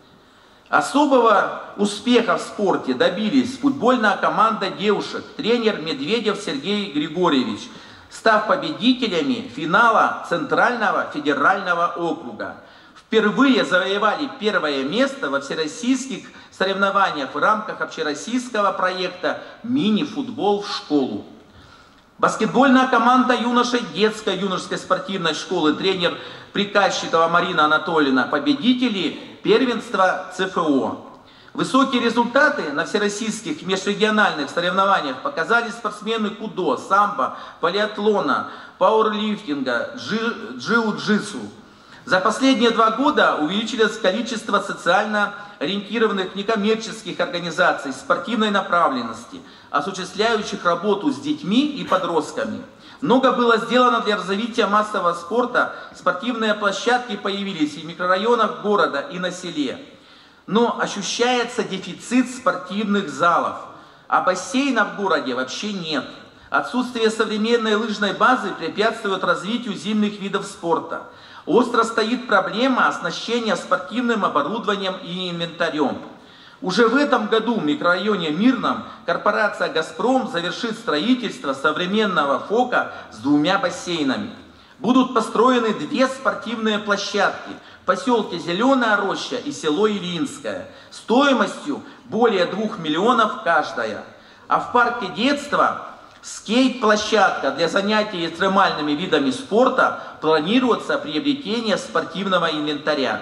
Особого успеха в спорте добились футбольная команда девушек, тренер Медведев Сергей Григорьевич, став победителями финала Центрального федерального округа. Впервые завоевали первое место во всероссийских соревнованиях в рамках общероссийского проекта «Мини-футбол в школу». Баскетбольная команда юношей детской юношеской спортивной школы, тренер Приказчикова Марина Анатольевна, победители первенства ЦФО. Высокие результаты на всероссийских межрегиональных соревнованиях показали спортсмены кудо, самбо, полиатлона, пауэрлифтинга, джиу-джитсу. За последние два года увеличилось количество социально ориентированных некоммерческих организаций спортивной направленности, осуществляющих работу с детьми и подростками. Много было сделано для развития массового спорта, спортивные площадки появились и в микрорайонах города, и на селе. Но ощущается дефицит спортивных залов, а бассейна в городе вообще нет. Отсутствие современной лыжной базы препятствует развитию зимних видов спорта. Остро стоит проблема оснащения спортивным оборудованием и инвентарем. Уже в этом году в микрорайоне Мирном корпорация «Газпром» завершит строительство современного ФОКа с двумя бассейнами. Будут построены две спортивные площадки в поселке Зеленая Роща и село Ильинское, стоимостью более двух миллионов каждая. А в парке детства скейт-площадка для занятий экстремальными видами спорта, планируется приобретение спортивного инвентаря.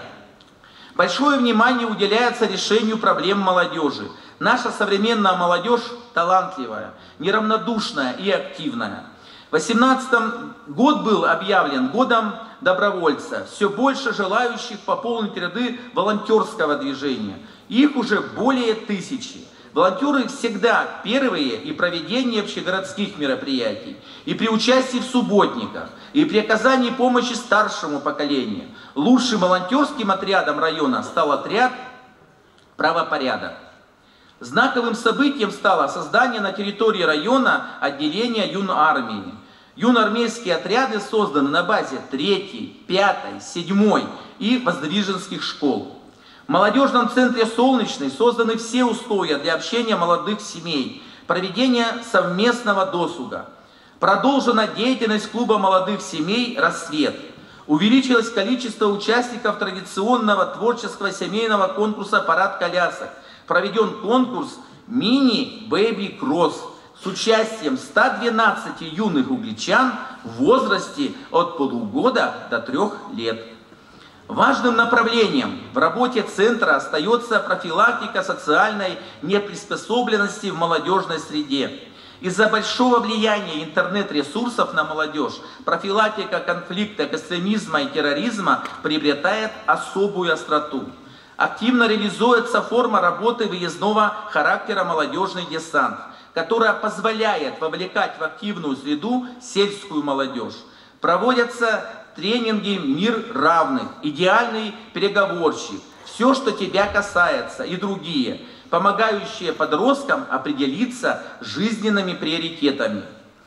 Большое внимание уделяется решению проблем молодежи. Наша современная молодежь талантливая, неравнодушная и активная. В две тысячи восемнадцатом год был объявлен годом добровольца. Все больше желающих пополнить ряды волонтерского движения. Их уже более тысячи. Волонтеры всегда первые и проведение общегородских мероприятий, и при участии в субботниках, и при оказании помощи старшему поколению. Лучшим волонтерским отрядом района стал отряд «Правопорядок». Знаковым событием стало создание на территории района отделения юнармии. Юноармейские отряды созданы на базе третьей, пятой, седьмой и воздвиженских школ. В молодежном центре «Солнечный» созданы все условия для общения молодых семей. проведение совместного досуга. Продолжена деятельность клуба молодых семей «Рассвет». Увеличилось количество участников традиционного творческого семейного конкурса «Парад колясок». Проведен конкурс «Мини-Бэби-Кросс» с участием ста двенадцати юных угличан в возрасте от полугода до трех лет. Важным направлением в работе центра остается профилактика социальной неприспособленности в молодежной среде. Из-за большого влияния интернет-ресурсов на молодежь профилактика конфликта, экстремизма и терроризма приобретает особую остроту. Активно реализуется форма работы выездного характера «Молодежный десант», которая позволяет вовлекать в активную среду сельскую молодежь. Проводятся тренинги «Мир равных», «Идеальный переговорщик», «Все, что тебя касается» и другие, помогающие подросткам определиться с жизненными приоритетами.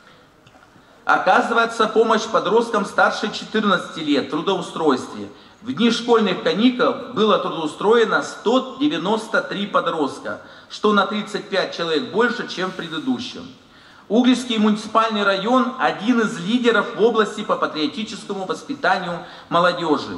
Оказывается помощь подросткам старше четырнадцати лет в трудоустройстве. В дни школьных каникул было трудоустроено сто девяносто три подростка, что на тридцать пять человек больше, чем в предыдущем. Угличский муниципальный район – один из лидеров в области по патриотическому воспитанию молодежи.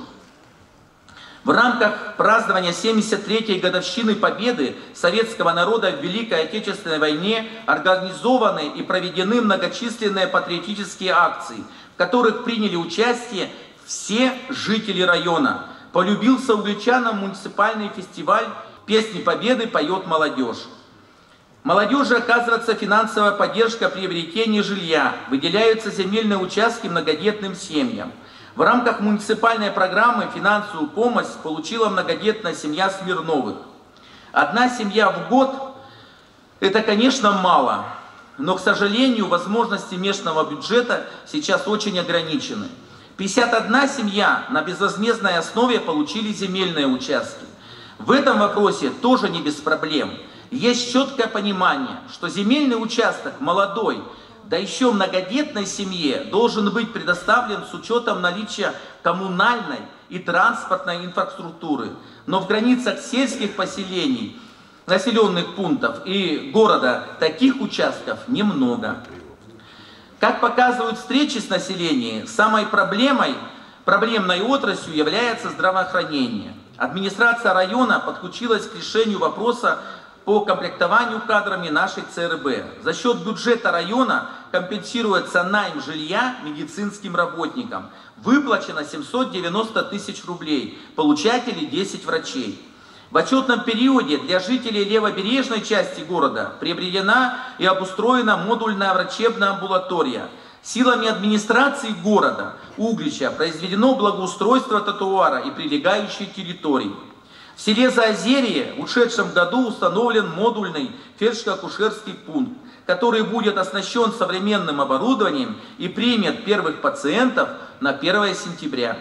В рамках празднования семьдесят третьей годовщины победы советского народа в Великой Отечественной войне организованы и проведены многочисленные патриотические акции, в которых приняли участие все жители района. Полюбился угличанам муниципальный фестиваль «Песни Победы поет молодежь». Молодежи оказывается финансовая поддержка при приобретении жилья, выделяются земельные участки многодетным семьям. В рамках муниципальной программы финансовую помощь получила многодетная семья Смирновых. Одна семья в год – это, конечно, мало, но, к сожалению, возможности местного бюджета сейчас очень ограничены. пятьдесят одна семья на безвозмездной основе получили земельные участки. В этом вопросе тоже не без проблем. Есть четкое понимание, что земельный участок молодой, да еще многодетной семье должен быть предоставлен с учетом наличия коммунальной и транспортной инфраструктуры. Но в границах сельских поселений, населенных пунктов и города таких участков немного. Как показывают встречи с населением, самой проблемой, проблемной отраслью является здравоохранение. Администрация района подключилась к решению вопроса по комплектованию кадрами нашей цэ эр бэ. За счет бюджета района компенсируется найм жилья медицинским работникам. Выплачено семьсот девяносто тысяч рублей, получатели десять врачей. В отчетном периоде для жителей левобережной части города приобретена и обустроена модульная врачебная амбулатория. Силами администрации города Углича произведено благоустройство тротуара и прилегающей территории. В селе Заозерье в ушедшем году установлен модульный фельдшерско-акушерский пункт, который будет оснащен современным оборудованием и примет первых пациентов на первое сентября.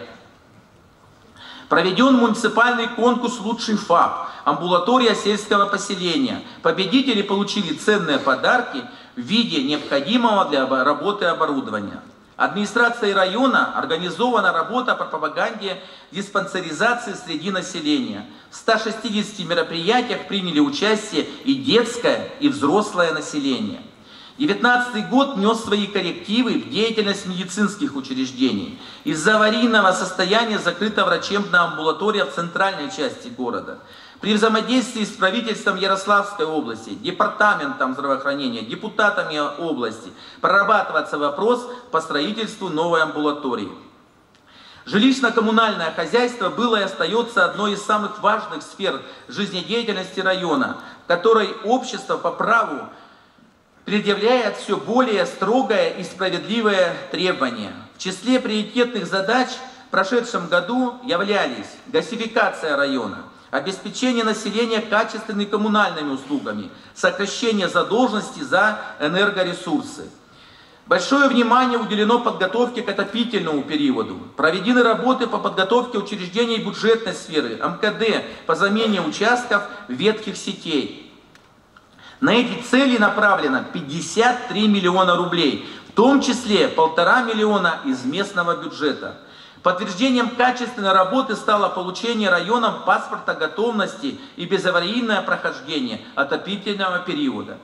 Проведен муниципальный конкурс «Лучший ФАП», амбулатория сельского поселения. Победители получили ценные подарки в виде необходимого для работы оборудования. Администрацией района организована работа по пропаганде диспансеризации среди населения. В ста шестидесяти мероприятиях приняли участие и детское, и взрослое население. две тысячи девятнадцатый год внес свои коррективы в деятельность медицинских учреждений. Из-за аварийного состояния закрыта врачебная амбулатория в центральной части города. При взаимодействии с правительством Ярославской области, департаментом здравоохранения, депутатами области прорабатывается вопрос по строительству новой амбулатории. Жилищно-коммунальное хозяйство было и остается одной из самых важных сфер жизнедеятельности района, в которой общество по праву предъявляет все более строгое и справедливое требование. В числе приоритетных задач в прошедшем году являлись газификация района, обеспечение населения качественными коммунальными услугами, сокращение задолженности за энергоресурсы. Большое внимание уделено подготовке к отопительному периоду. Проведены работы по подготовке учреждений бюджетной сферы, эм ка дэ по замене участков ветхих сетей. На эти цели направлено пятьдесят три миллиона рублей, в том числе полтора миллиона из местного бюджета. Подтверждением качественной работы стало получение районом паспорта готовности и безаварийное прохождение отопительного периода.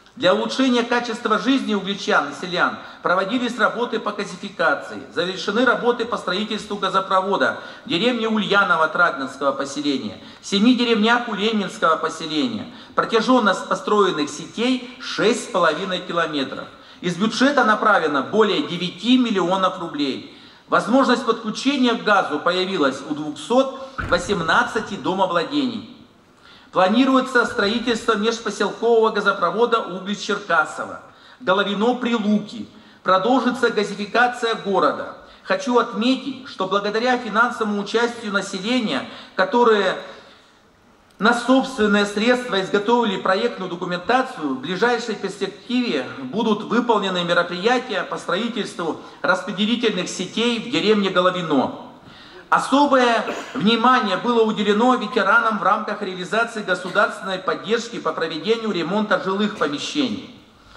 Для улучшения качества жизни угличан и селян проводились работы по газификации, завершены работы по строительству газопровода в деревне Ульяново Трагненского поселения, в семи деревнях Улеменского поселения. Протяженность построенных сетей шесть с половиной километров. Из бюджета направлено более девяти миллионов рублей. Возможность подключения к газу появилась у двухсот восемнадцати домовладений. Планируется строительство межпоселкового газопровода Углич-Черкасово, Головино-Прилуки. Продолжится газификация города. Хочу отметить, что благодаря финансовому участию населения, которые на собственные средства изготовили проектную документацию, в ближайшей перспективе будут выполнены мероприятия по строительству распределительных сетей в деревне Головино. Особое внимание было уделено ветеранам в рамках реализации государственной поддержки по проведению ремонта жилых помещений.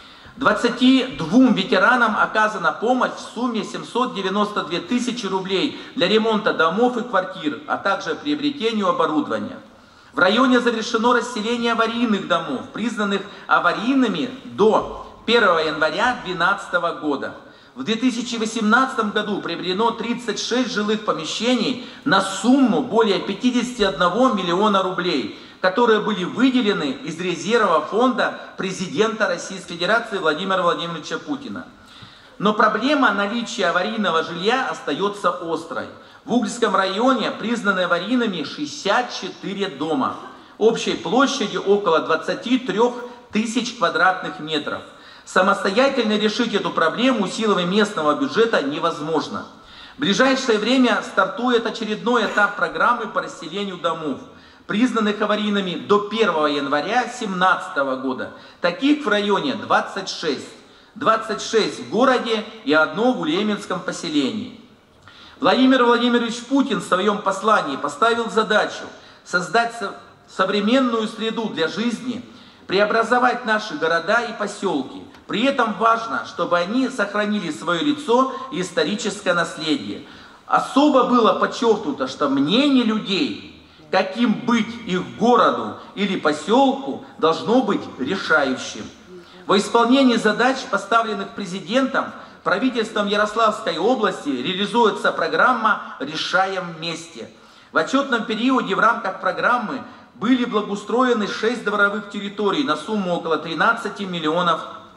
двадцати двум ветеранам оказана помощь в сумме семьсот девяносто две тысячи рублей для ремонта домов и квартир, а также приобретению оборудования. В районе завершено расселение аварийных домов, признанных аварийными до первого января две тысячи двенадцатого года. В две тысячи восемнадцатом году приобретено тридцать шесть жилых помещений на сумму более пятидесяти одного миллиона рублей, которые были выделены из резерва фонда президента Российской Федерации Владимира Владимировича Путина. Но проблема наличия аварийного жилья остается острой. В Угличском районе признаны аварийными шестьдесят четыре дома, общей площадью около двадцати трёх тысяч квадратных метров. Самостоятельно решить эту проблему силами местного бюджета невозможно. В ближайшее время стартует очередной этап программы по расселению домов, признанных аварийными до первого января две тысячи семнадцатого года. Таких в районе двадцать шесть. двадцать шесть в городе и одно в Улеменском поселении. Владимир Владимирович Путин в своем послании поставил задачу создать современную среду для жизни, преобразовать наши города и поселки. При этом важно, чтобы они сохранили свое лицо и историческое наследие. Особо было подчеркнуто, что мнение людей, каким быть их городу или поселку, должно быть решающим. Во исполнении задач, поставленных президентом, правительством Ярославской области реализуется программа «Решаем вместе». В отчетном периоде в рамках программы были благоустроены шесть дворовых территорий на сумму около тринадцати миллионов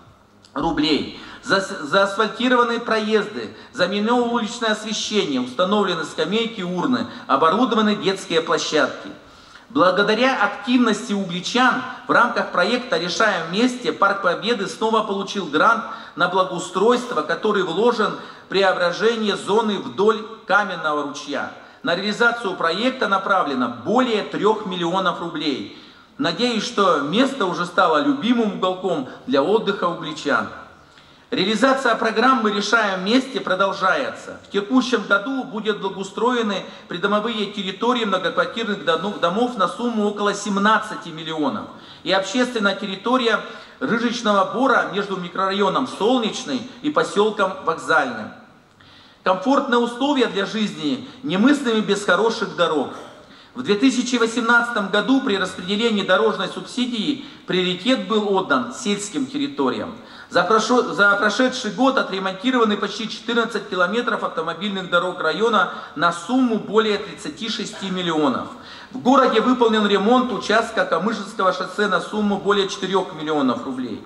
рублей. За, заасфальтированы проезды, заменено уличное освещение, установлены скамейки, урны, оборудованы детские площадки. Благодаря активности угличан в рамках проекта «Решаем вместе» Парк Победы снова получил грант на благоустройство, который вложен в преображение зоны вдоль Каменного ручья. На реализацию проекта направлено более трёх миллионов рублей. Надеюсь, что место уже стало любимым уголком для отдыха угличан. Реализация программы «Решаем вместе» продолжается. В текущем году будут благоустроены придомовые территории многоквартирных домов на сумму около семнадцати миллионов. И общественная территория Рыжичного Бора между микрорайоном Солнечный и поселком Вокзальным. Комфортные условия для жизни немыслимы без хороших дорог. В две тысячи восемнадцатом году при распределении дорожной субсидии приоритет был отдан сельским территориям. За, прошо... За прошедший год отремонтированы почти четырнадцать километров автомобильных дорог района на сумму более тридцати шести миллионов. В городе выполнен ремонт участка Камышинского шоссе на сумму более четырёх миллионов рублей.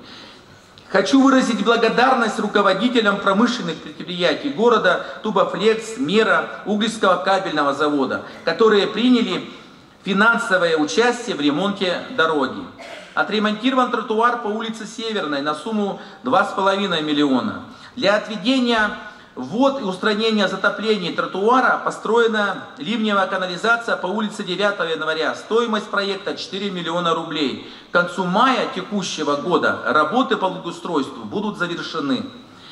Хочу выразить благодарность руководителям промышленных предприятий города Тубофлекс, Мера, Угличского кабельного завода, которые приняли финансовое участие в ремонте дороги. Отремонтирован тротуар по улице Северной на сумму два с половиной миллиона. Для отведения вод и устранения затоплений тротуара построена ливневая канализация по улице девятого января. Стоимость проекта четыре миллиона рублей. К концу мая текущего года работы по благоустройству будут завершены.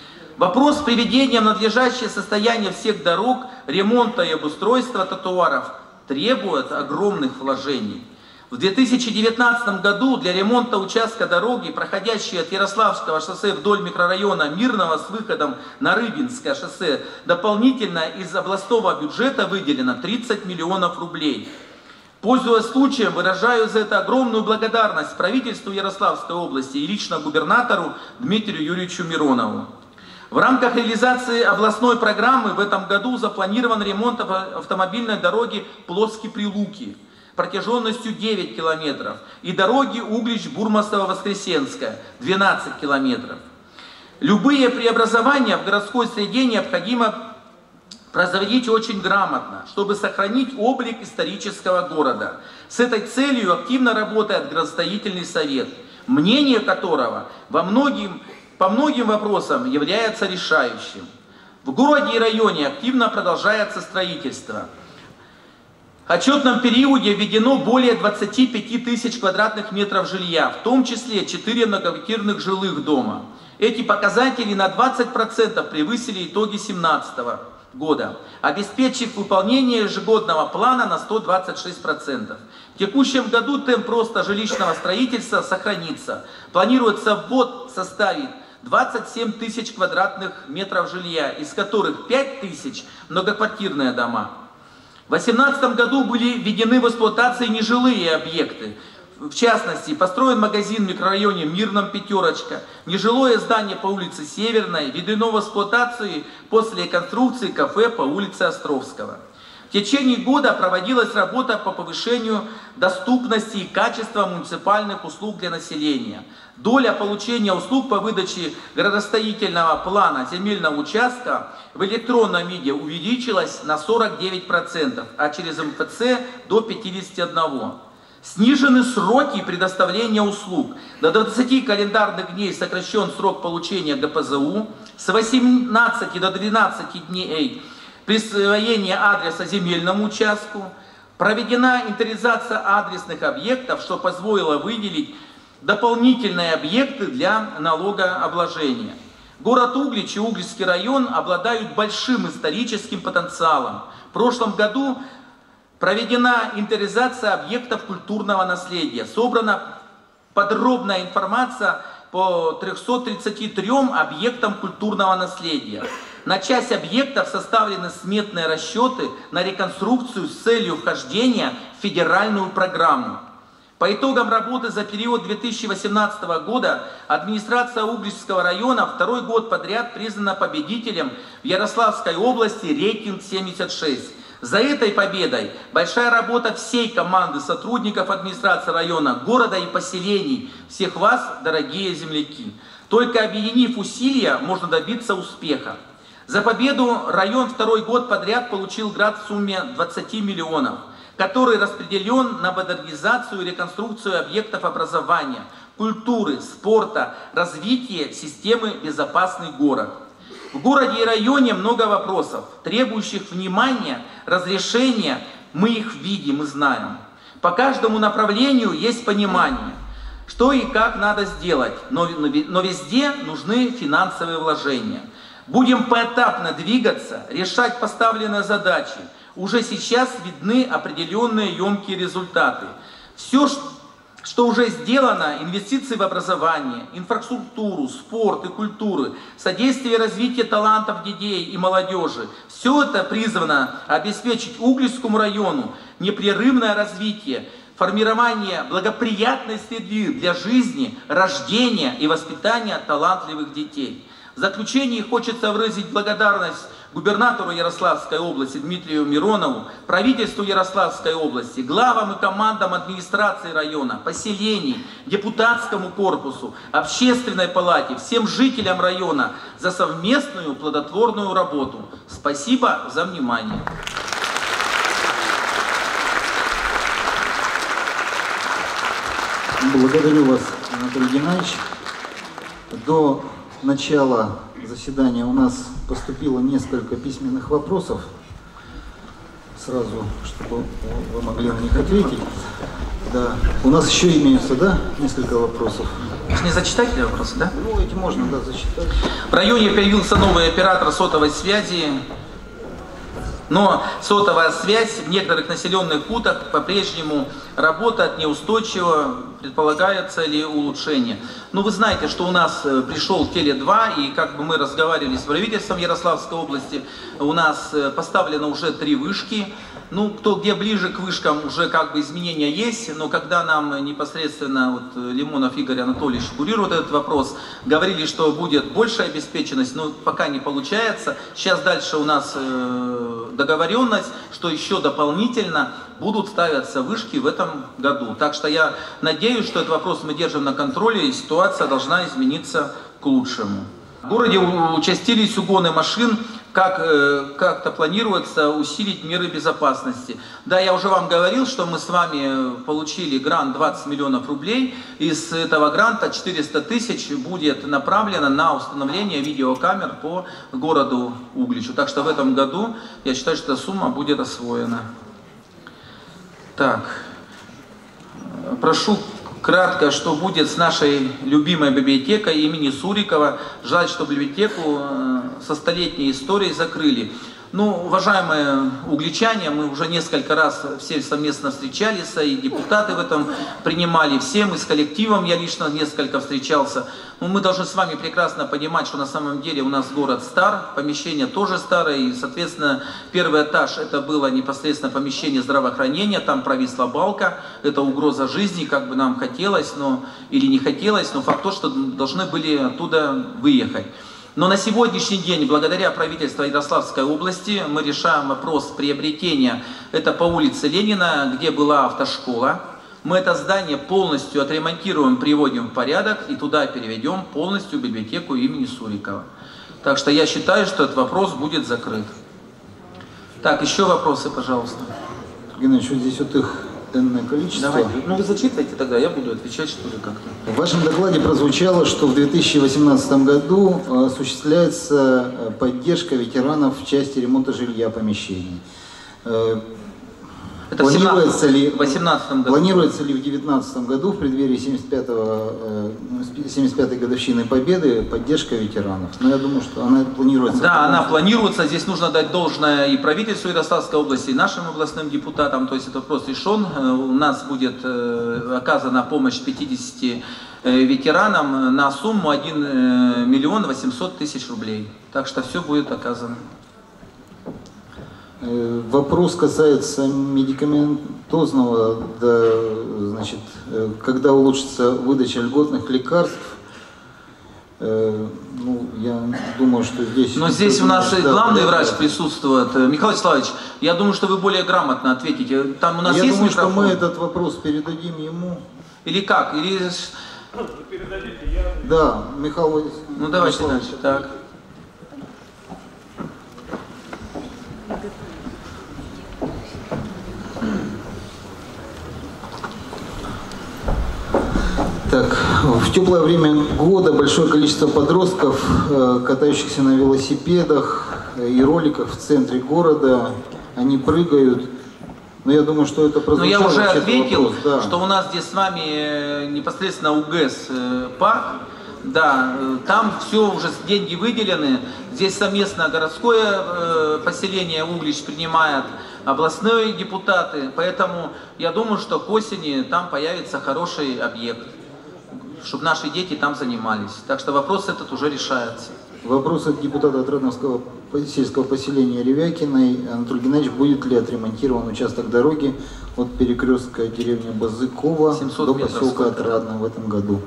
Вопрос приведения в надлежащее состояние всех дорог, ремонта и обустройства тротуаров требует огромных вложений. В две тысячи девятнадцатом году для ремонта участка дороги, проходящей от Ярославского шоссе вдоль микрорайона Мирного с выходом на Рыбинское шоссе, дополнительно из областного бюджета выделено тридцать миллионов рублей. Пользуясь случаем, выражаю за это огромную благодарность правительству Ярославской области и лично губернатору Дмитрию Юрьевичу Миронову. В рамках реализации областной программы в этом году запланирован ремонт автомобильной дороги Плотски-Прилуки протяженностью девять километров и дороги Углич-Бурмастова-Воскресенская двенадцать километров. Любые преобразования в городской среде необходимо производить очень грамотно, чтобы сохранить облик исторического города. С этой целью активно работает градостроительный совет, мнение которого во многим, по многим вопросам является решающим. В городе и районе активно продолжается строительство. В отчетном периоде введено более двадцати пяти тысяч квадратных метров жилья, в том числе четыре многоквартирных жилых дома. Эти показатели на двадцать процентов превысили итоги две тысячи семнадцатого года, обеспечив выполнение ежегодного плана на сто двадцать шесть процентов. В текущем году темп роста жилищного строительства сохранится. Планируется ввод составит двадцать семь тысяч квадратных метров жилья, из которых пять тысяч многоквартирные дома. В две тысячи восемнадцатом году были введены в эксплуатацию нежилые объекты. В частности, построен магазин в микрорайоне Мирном «Пятерочка», нежилое здание по улице Северной, введено в эксплуатацию после реконструкции кафе по улице Островского. В течение года проводилась работа по повышению доступности и качества муниципальных услуг для населения. Доля получения услуг по выдаче градостроительного плана земельного участка в электронном виде увеличилась на сорок девять процентов, а через эм эф цэ до пятидесяти одного процента. Снижены сроки предоставления услуг. До двадцати календарных дней сокращен срок получения гэ пэ зэ у, с восемнадцати до двенадцати дней присвоения адреса земельному участку. Проведена инвентаризация адресных объектов, что позволило выделить дополнительные объекты для налогообложения. Город Углич и Угличский район обладают большим историческим потенциалом. В прошлом году проведена инвентаризация объектов культурного наследия. Собрана подробная информация по трёмстам тридцати трём объектам культурного наследия. На часть объектов составлены сметные расчеты на реконструкцию с целью вхождения в федеральную программу. По итогам работы за период две тысячи восемнадцатого года администрация Угличского района второй год подряд признана победителем в Ярославской области рейтинг семьдесят шесть. За этой победой большая работа всей команды сотрудников администрации района, города и поселений. Всех вас, дорогие земляки. Только объединив усилия, можно добиться успеха. За победу район второй год подряд получил грант в сумме двадцати миллионов, который распределен на модернизацию и реконструкцию объектов образования, культуры, спорта, развитие системы «Безопасный город». В городе и районе много вопросов, требующих внимания, разрешения. Мы их видим и знаем. По каждому направлению есть понимание, что и как надо сделать, но, но везде нужны финансовые вложения. Будем поэтапно двигаться, решать поставленные задачи. Уже сейчас видны определенные емкие результаты. Все, что уже сделано, инвестиции в образование, инфраструктуру, спорт и культуру, содействие развитию талантов детей и молодежи, все это призвано обеспечить Угличскому району непрерывное развитие, формирование благоприятной среды для жизни, рождения и воспитания талантливых детей. В заключение хочется выразить благодарность губернатору Ярославской области Дмитрию Миронову, правительству Ярославской области, главам и командам администрации района, поселений, депутатскому корпусу, общественной палате, всем жителям района за совместную плодотворную работу. Спасибо за внимание. Благодарю вас, Анатолий Геннадьевич. До начала заседания у нас поступило несколько письменных вопросов. Сразу, чтобы вы могли на них ответить. Да. У нас еще имеются, да, несколько вопросов. Не зачитать ли вопросы, да? Ну, эти можно, да, зачитать. В районе появился новый оператор сотовой связи, но сотовая связь в некоторых населенных пунктах по-прежнему работает неустойчиво. Предполагается ли улучшение? Ну, вы знаете, что у нас пришел Теле два, и как бы мы разговаривали с правительством Ярославской области, у нас поставлено уже три вышки. Ну, кто где ближе к вышкам, уже как бы изменения есть, но когда нам непосредственно вот Лимонов Игорь Анатольевич курирует этот вопрос, говорили, что будет большая обеспеченность, но пока не получается. Сейчас дальше у нас э, договоренность, что еще дополнительно будут ставиться вышки в этом году. Так что я надеюсь, что этот вопрос мы держим на контроле, и ситуация должна измениться к лучшему. В городе участились угоны машин, как, как-то планируется усилить меры безопасности. Да, я уже вам говорил, что мы с вами получили грант двадцать миллионов рублей. Из этого гранта четыреста тысяч будет направлено на установление видеокамер по городу Угличу. Так что в этом году, я считаю, что эта сумма будет освоена. Так, прошу кратко, что будет с нашей любимой библиотекой имени Сурикова. Жаль, что библиотеку со столетней историей закрыли. Ну, уважаемые угличане, мы уже несколько раз все совместно встречались, и депутаты в этом принимали, все мы с коллективом, я лично несколько встречался. Но мы должны с вами прекрасно понимать, что на самом деле у нас город стар, помещение тоже старое, и, соответственно, первый этаж это было непосредственно помещение здравоохранения, там провисла балка, это угроза жизни, как бы нам хотелось, но или не хотелось, но факт то, что должны были оттуда выехать. Но на сегодняшний день, благодаря правительству Ярославской области, мы решаем вопрос приобретения. Это по улице Ленина, где была автошкола. Мы это здание полностью отремонтируем, приводим в порядок и туда переведем полностью библиотеку имени Сурикова. Так что я считаю, что этот вопрос будет закрыт. Так, еще вопросы, пожалуйста. Геннадьевич, вот здесь вот их энное количество. Давайте. Ну вы зачитывайте тогда, я буду отвечать, что ли, как-то. В вашем докладе прозвучало, что в две тысячи восемнадцатом году осуществляется поддержка ветеранов в части ремонта жилья, помещений. Это планируется ли, в восемнадцатом году. Планируется ли в две тысячи девятнадцатом году, в преддверии семьдесят пятой годовщины Победы, поддержка ветеранов? Но я думаю, что она планируется. Да, она планируется. Здесь нужно дать должное и правительству Ярославской области, и нашим областным депутатам. То есть этот вопрос решен. У нас будет оказана помощь пятидесяти ветеранам на сумму один миллион восемьсот тысяч рублей. Так что все будет оказано. Вопрос касается медикаментозного, да, значит, когда улучшится выдача льготных лекарств. Ну, я думаю, что здесь... Но здесь у нас да, главный да, врач да. присутствует. Михаил Вячеславович, я думаю, что вы более грамотно ответите. Там у нас я есть думаю, микрофон? что мы этот вопрос передадим ему. Или как? Или... Да, Михаил... Ну, давайте дальше. Так. Так, в теплое время года большое количество подростков, катающихся на велосипедах и роликах в центре города, они прыгают. Но я думаю, что это прозвучало. Но я уже ответил, вопрос, да. что у нас здесь с вами непосредственно УГЭС парк. Да, там все уже деньги выделены. Здесь совместно городское поселение Углич принимает, областные депутаты. Поэтому я думаю, что к осени там появится хороший объект, чтобы наши дети там занимались. Так что вопрос этот уже решается. Вопрос от депутата Отрадновского сельского поселения Ревякиной. Анатолий Геннадьевич, будет ли отремонтирован участок дороги от перекрестка деревни Базыкова до поселка Отрадно в этом году?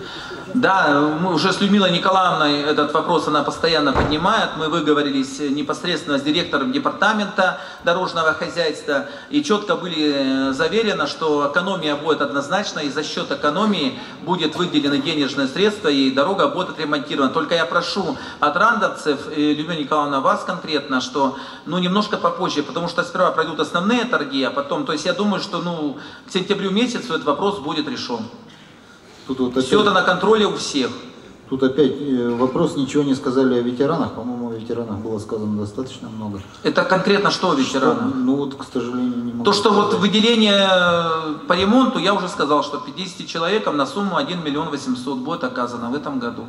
Да, мы уже с Людмилой Николаевной этот вопрос она постоянно поднимает. Мы выговорились непосредственно с директором департамента дорожного хозяйства и четко были заверено, что экономия будет однозначно, и за счет экономии будет выделены денежные средства и дорога будет отремонтирована. Только я прошу от рандовцев, Людмила Николаевна, вас конкретно, что ну немножко попозже, потому что сперва пройдут основные торги, а потом, то есть я думаю, что ну к сентябрю месяцу этот вопрос будет решен. Тут вот опять, все это на контроле у всех. Тут опять вопрос, ничего не сказали о ветеранах. По-моему, о ветеранах было сказано достаточно много. Это конкретно что о ветеранах? Что, ну вот, к сожалению, не могу То, что сказать. вот выделение по ремонту, я уже сказал, что пятидесяти человекам на сумму один миллион восемьсот будет оказано в этом году.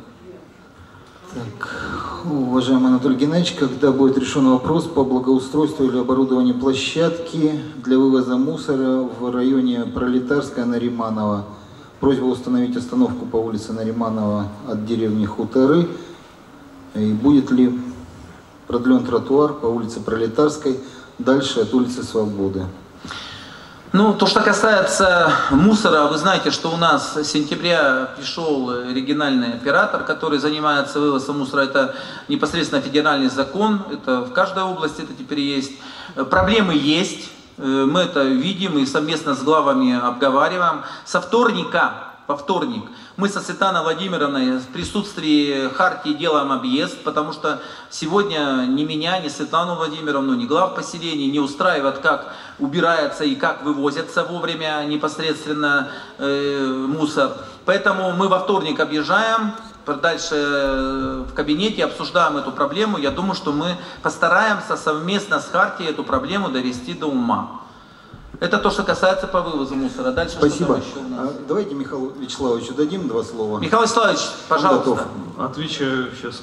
Так, уважаемый Анатолий Геннадьевич, когда будет решен вопрос по благоустройству или оборудованию площадки для вывоза мусора в районе Пролетарская, Нариманова? Просьба установить остановку по улице Нариманова от деревни Хуторы. И будет ли продлен тротуар по улице Пролетарской дальше от улицы Свободы. Ну, то, что касается мусора, вы знаете, что у нас с сентября пришел региональный оператор, который занимается вывозом мусора. Это непосредственно федеральный закон, это в каждой области это теперь есть. Проблемы есть, мы это видим и совместно с главами обговариваем. Со вторника, во вторник, мы со Светланой Владимировной в присутствии хартии делаем объезд, потому что сегодня ни меня, ни Светлану Владимировну, ни глав поселений не устраивает, как убирается и как вывозится вовремя непосредственно э, мусор. Поэтому мы во вторник объезжаем, дальше в кабинете обсуждаем эту проблему. Я думаю, что мы постараемся совместно с хартией эту проблему довести до ума. Это то, что касается по вывозу мусора. Дальше спасибо. Еще у нас? А, давайте Михаилу Вячеславовичу дадим два слова. Михаил Вячеславович, пожалуйста. Отвечаю сейчас.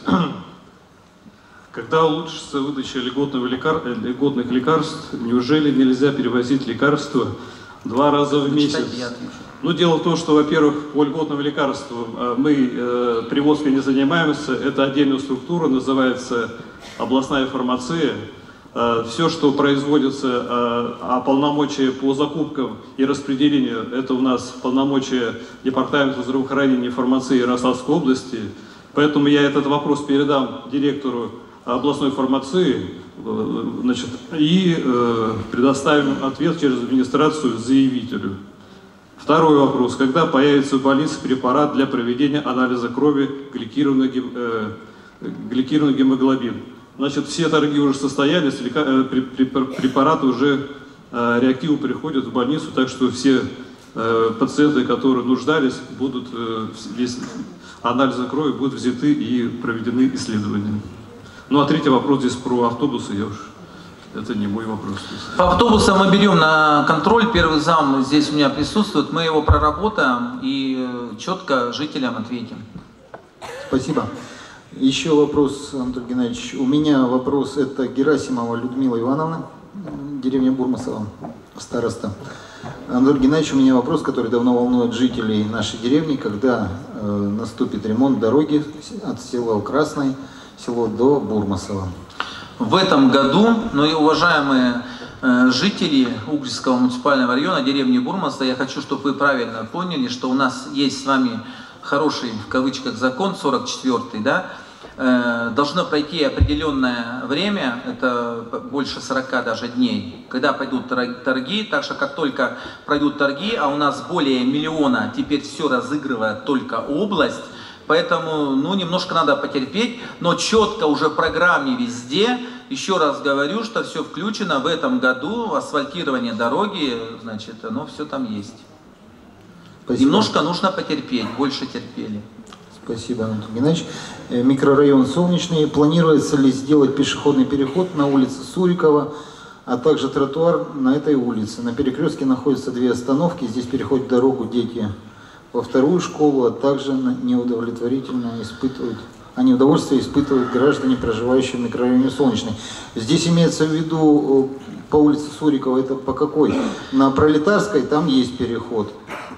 Когда улучшится выдача льготных, лекар... льготных лекарств, неужели нельзя перевозить лекарства два раза в месяц? Ну, дело в том, что, во-первых, по льготным лекарствам мы э, привозкой не занимаемся. Это отдельная структура, называется областная фармация. Все, что производится, а полномочия по закупкам и распределению, это у нас полномочия Департамента здравоохранения и фармации Ярославской области. Поэтому я этот вопрос передам директору областной фармации, значит, и предоставим ответ через администрацию заявителю. Второй вопрос. Когда появится в больнице препарат для проведения анализа крови гликированный гемоглобин? Значит, все торги уже состоялись, препараты уже, реактивы приходят в больницу, так что все пациенты, которые нуждались, будут, весь анализ крови будут взяты и проведены исследования. Ну а третий вопрос здесь про автобусы, я уж, это не мой вопрос. По автобусам мы берем на контроль, первый зам здесь у меня присутствует, мы его проработаем и четко жителям ответим. Спасибо. Еще вопрос, Анатолий Геннадьевич. У меня вопрос, это Герасимова Людмила Ивановна, деревня Бурмасова, староста. Анатолий Геннадьевич, у меня вопрос, который давно волнует жителей нашей деревни, когда э, наступит ремонт дороги от села Красной, село до Бурмасова. В этом году, ну и уважаемые э, жители Угличского муниципального района, деревни Бурмасова, я хочу, чтобы вы правильно поняли, что у нас есть с вами хороший, в кавычках, закон, сорок четвёртый, да, э, должно пройти определенное время, это больше сорока даже дней, когда пойдут торги, так что как только пройдут торги, а у нас более миллиона, теперь все разыгрывает только область, поэтому, ну, немножко надо потерпеть, но четко уже в программе везде, еще раз говорю, что все включено в этом году, асфальтирование дороги, значит, оно все там есть. Спасибо. Немножко нужно потерпеть, больше терпели. Спасибо, Анатолий Геннадьевич. Микрорайон Солнечный. Планируется ли сделать пешеходный переход на улице Сурикова, а также тротуар на этой улице? На перекрестке находятся две остановки. Здесь переходят дорогу дети во вторую школу, а также неудовлетворительно испытывают, а неудовольствие испытывают граждане, проживающие в микрорайоне Солнечный. Здесь имеется в виду по улице Сурикова, это по какой? На Пролетарской там есть переход.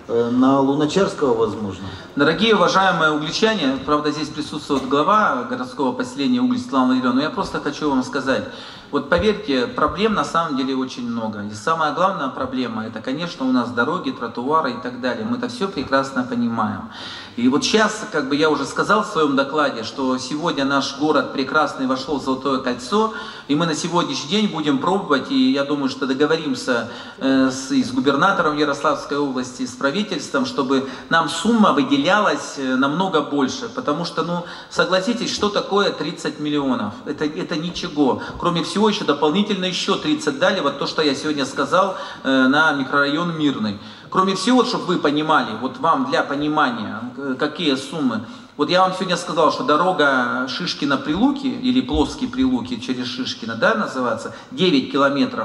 На Луначарского возможно. Дорогие уважаемые угличане, правда здесь присутствует глава городского поселения Углич Светлана Владимировна, но я просто хочу вам сказать, вот поверьте, проблем на самом деле очень много. И самая главная проблема, это, конечно, у нас дороги, тротуары и так далее. Мы это все прекрасно понимаем. И вот сейчас, как бы я уже сказал в своем докладе, что сегодня наш город прекрасный вошел в Золотое кольцо, и мы на сегодняшний день будем пробовать, и я думаю, что договоримся э, с, и с губернатором Ярославской области, с правительством, чтобы нам сумма выделялась намного больше. Потому что, ну, согласитесь, что такое тридцать миллионов? Это, это ничего. Кроме всего, еще дополнительно еще тридцать дали, вот то, что я сегодня сказал, э, на микрорайон Мирный. Кроме всего, чтобы вы понимали, вот вам для понимания, какие суммы. Вот я вам сегодня сказал, что дорога Шишкино-Прилуки, или Плоский Прилуки через Шишкино, да, называется, девять километров.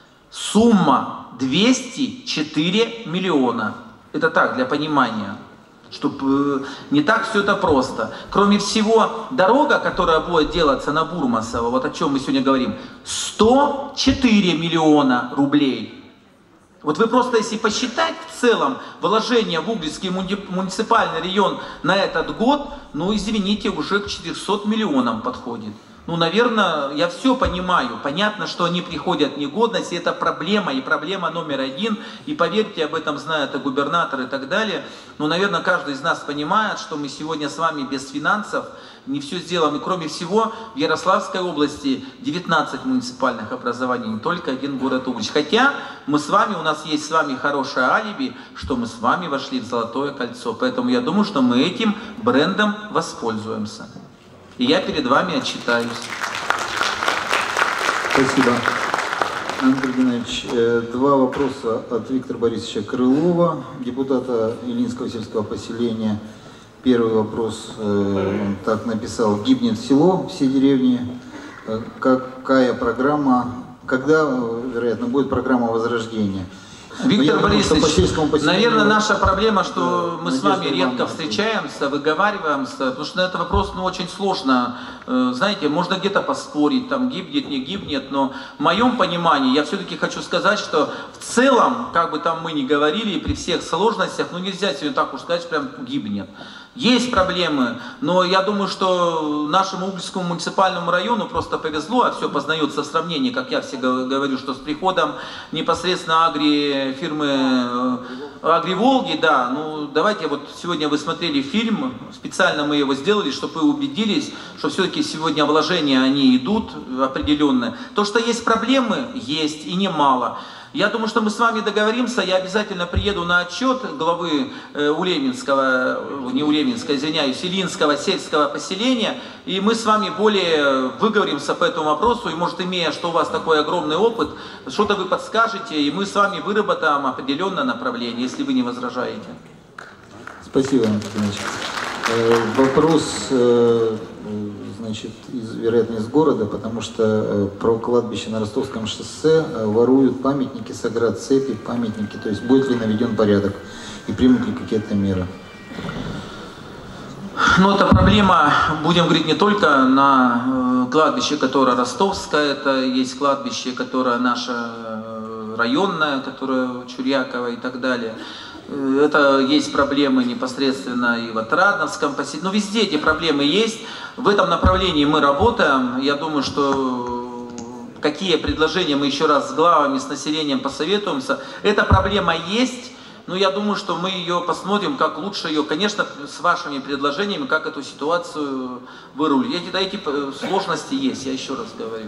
Сумма двести четыре миллиона. Это так, для понимания. Чтобы не так все это просто. Кроме всего, дорога, которая будет делаться на Бурмасово, вот о чем мы сегодня говорим, сто четыре миллиона рублей. Вот вы просто, если посчитать в целом вложение в Угличский муниципальный район на этот год, ну, извините, уже к четырёмстам миллионам подходит. Ну, наверное, я все понимаю. Понятно, что они приходят в негодность, и это проблема, и проблема номер один. И поверьте, об этом знают и губернатор, и так далее. Но, наверное, каждый из нас понимает, что мы сегодня с вами без финансов не все сделаем. И кроме всего, в Ярославской области девятнадцать муниципальных образований, не только один город Углич. Хотя мы с вами, у нас есть с вами хорошее алиби, что мы с вами вошли в Золотое кольцо. Поэтому я думаю, что мы этим брендом воспользуемся. И я перед вами отчитаюсь. Спасибо. Андрей Геннадьевич, два вопроса от Виктора Борисовича Крылова, депутата Ильинского сельского поселения. Первый вопрос, он так написал: гибнет село, все деревни. Какая программа, когда, вероятно, будет программа возрождения? Виктор думаю, Борисович, наверное, наша проблема, что да, мы с вами редко Ивановна. встречаемся, выговариваемся, потому что на этот вопрос ну, очень сложно. Знаете, можно где-то поспорить, там гибнет, не гибнет, но в моем понимании я все-таки хочу сказать, что в целом, как бы там мы ни говорили, при всех сложностях, ну нельзя сегодня так уж сказать, прям гибнет. Есть проблемы, но я думаю, что нашему Угличскому муниципальному району просто повезло, а все познается в сравнении, как я всегда говорю, что с приходом непосредственно агри фирмы Агри-Волги, да, ну давайте вот сегодня вы смотрели фильм, специально мы его сделали, чтобы вы убедились, что все-таки сегодня вложения они идут определенные. То, что есть проблемы, есть и немало. Я думаю, что мы с вами договоримся, я обязательно приеду на отчет главы э, Улеминского, не Улеминского, извиняюсь, Ильинского сельского поселения, и мы с вами более выговоримся по этому вопросу, и может, имея, что у вас такой огромный опыт, что-то вы подскажете, и мы с вами выработаем определенное направление, если вы не возражаете. Спасибо, Андрей Геннадьевич. Э, вопрос, э, значит, из, вероятно, из города, потому что э, про кладбище на Ростовском шоссе э, воруют памятники, соград цепи, памятники. То есть будет ли наведен порядок и примут ли какие-то меры? Ну, это проблема, будем говорить, не только на э, кладбище, которое ростовское, это есть кладбище, которое наше э, районное, которое Чурьяково и так далее. Это есть проблемы непосредственно и в Отрадновском поселении. Ну, везде эти проблемы есть. В этом направлении мы работаем. Я думаю, что какие предложения мы еще раз с главами, с населением посоветуемся. Эта проблема есть. Но я думаю, что мы ее посмотрим, как лучше ее, конечно, с вашими предложениями, как эту ситуацию вырулить. Эти, эти сложности есть, я еще раз говорю.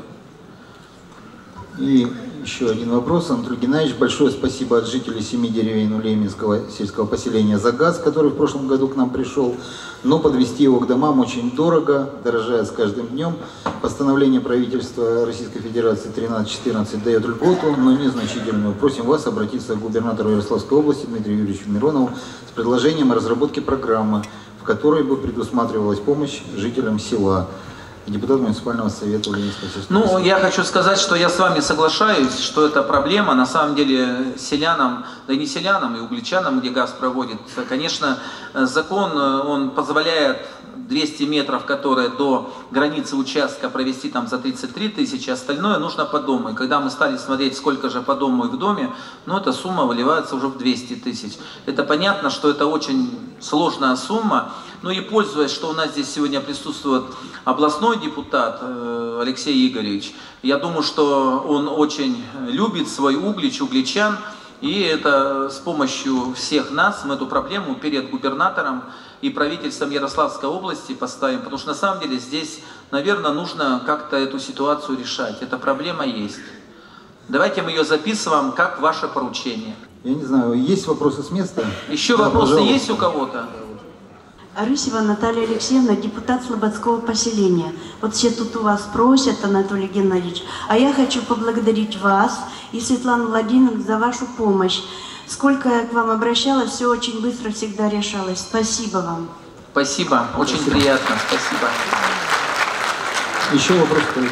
И еще один вопрос, Анатолий Геннадьевич. Большое спасибо от жителей семи деревень Улеминского сельского поселения за газ, который в прошлом году к нам пришел. Но подвести его к домам очень дорого, дорожает с каждым днем. Постановление правительства Российской Федерации тринадцать четырнадцать дает льготу, но незначительную. Просим вас обратиться к губернатору Ярославской области Дмитрию Юрьевичу Миронову с предложением о разработке программы, в которой бы предусматривалась помощь жителям села. Депутат муниципального совета Ульяновского сельского Ну, я хочу сказать, что я с вами соглашаюсь, что это проблема. На самом деле селянам, да и не селянам, и угличанам, где газ проводит, конечно, закон, он позволяет двести метров, которые до границы участка, провести там за тридцать три тысячи, остальное нужно по дому. И когда мы стали смотреть, сколько же по дому и в доме, ну, эта сумма выливается уже в двести тысяч. Это понятно, что это очень сложная сумма. Ну и пользуясь, что у нас здесь сегодня присутствует областной депутат Алексей Игоревич, я думаю, что он очень любит свой Углич, угличан, и это с помощью всех нас мы эту проблему перед губернатором и правительством Ярославской области поставим, потому что на самом деле здесь, наверное, нужно как-то эту ситуацию решать. Эта проблема есть. Давайте мы ее записываем как ваше поручение. Я не знаю, есть вопросы с места? Еще да, вопросы пожалуйста. есть у кого-то? Арысева Наталья Алексеевна, депутат Слободского поселения. Вот все тут у вас просят, Анатолий Геннадьевич, а я хочу поблагодарить вас и Светлану Владимировну за вашу помощь. Сколько я к вам обращалась, все очень быстро всегда решалось. Спасибо вам. Спасибо, очень Спасибо. приятно, спасибо. Еще вопрос, коллеги.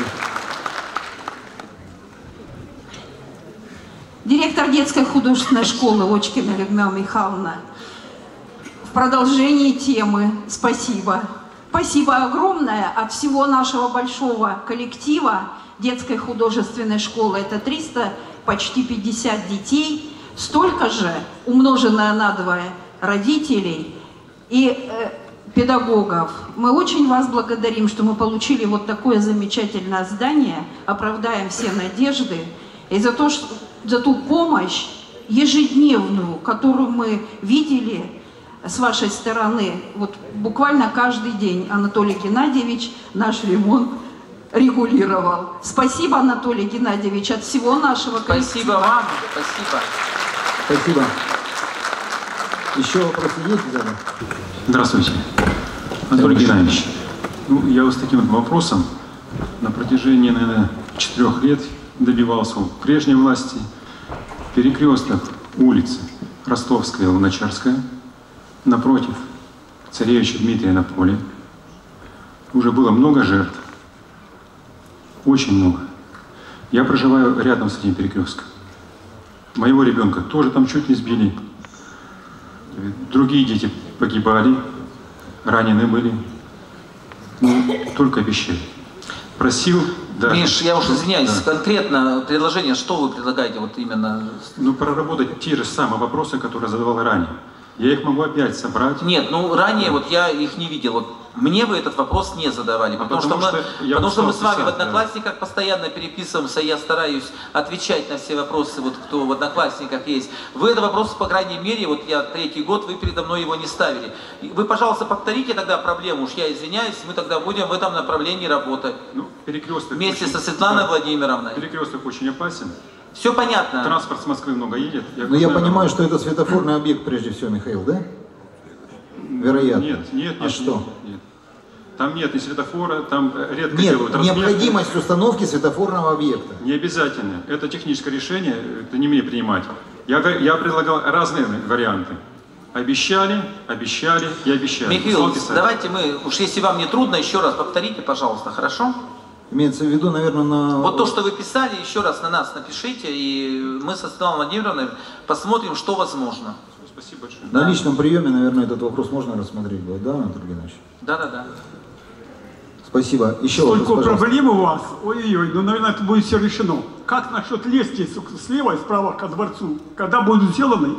Директор детской художественной школы Очкина Людмила Михайловна. В продолжении темы спасибо. Спасибо огромное от всего нашего большого коллектива детской художественной школы. Это триста, почти пятьдесят детей. Столько же, умноженное на два, родителей. И э, педагогов. Мы очень вас благодарим, что мы получили вот такое замечательное здание, оправдаем все надежды, и за, то, что, за ту помощь ежедневную, которую мы видели с вашей стороны, вот буквально каждый день Анатолий Геннадьевич наш ремонт регулировал. Спасибо, Анатолий Геннадьевич, от всего нашего коллектива. Спасибо вам, спасибо. Спасибо. Еще вопросы есть, да? Здравствуйте. Анатолий Геннадьевич, ну, я вот с таким вот вопросом на протяжении, наверное, четырех лет добивался у прежней власти. Перекресток улицы Ростовская и Луначарская напротив царевича Дмитрия на поле. Уже было много жертв. Очень много. Я проживаю рядом с этим перекрестком. Моего ребенка тоже там чуть не сбили. Другие дети погибали, ранены были. Ну, только обещали. Просил... Да, Миш, я уж извиняюсь, да. Конкретно предложение, что вы предлагаете вот именно? Ну, проработать те же самые вопросы, которые задавал ранее. Я их могу опять собрать. Нет, ну ранее вот я их не видел. Вот мне вы этот вопрос не задавали, А потому, потому что, что мы, я потому что мы с вами писать, в Одноклассниках да. постоянно переписываемся, я стараюсь отвечать на все вопросы, вот кто в Одноклассниках есть. Вы этот вопрос, по крайней мере, вот я третий год, вы передо мной его не ставили. Вы, пожалуйста, повторите тогда проблему, уж я извиняюсь, мы тогда будем в этом направлении работать. Ну, перекресток вместе очень... со Светланой да. Владимировной. Перекресток очень опасен. Все понятно. Транспорт с Москвы много едет. Я Но я знаю, понимаю, там... что это светофорный объект прежде всего, Михаил, да? Вероятно. Нет, нет, А нет. что? Нет, нет. Там нет ни светофора, там редко Нет, делают разметку. необходимость установки светофорного объекта. Не обязательно. Это техническое решение, это не мне принимать. Я, я предлагал разные варианты. Обещали, обещали и обещали. Михаил, давайте мы, уж если вам не трудно, еще раз повторите, пожалуйста, хорошо? Имеется в виду, наверное, на... Вот то, что вы писали, еще раз на нас напишите, и мы со Светланой Владимировной посмотрим, что возможно. Спасибо большое. На Да. личном приеме, наверное, этот вопрос можно рассмотреть будет, да, Анатолий Геннадьевич? Да-да-да. Спасибо. Еще Столько вопрос, пожалуйста. проблем у вас. Ой-ой-ой, ну, наверное, это будет все решено. Как насчет лестницы слева и справа ко дворцу? Когда будут сделаны?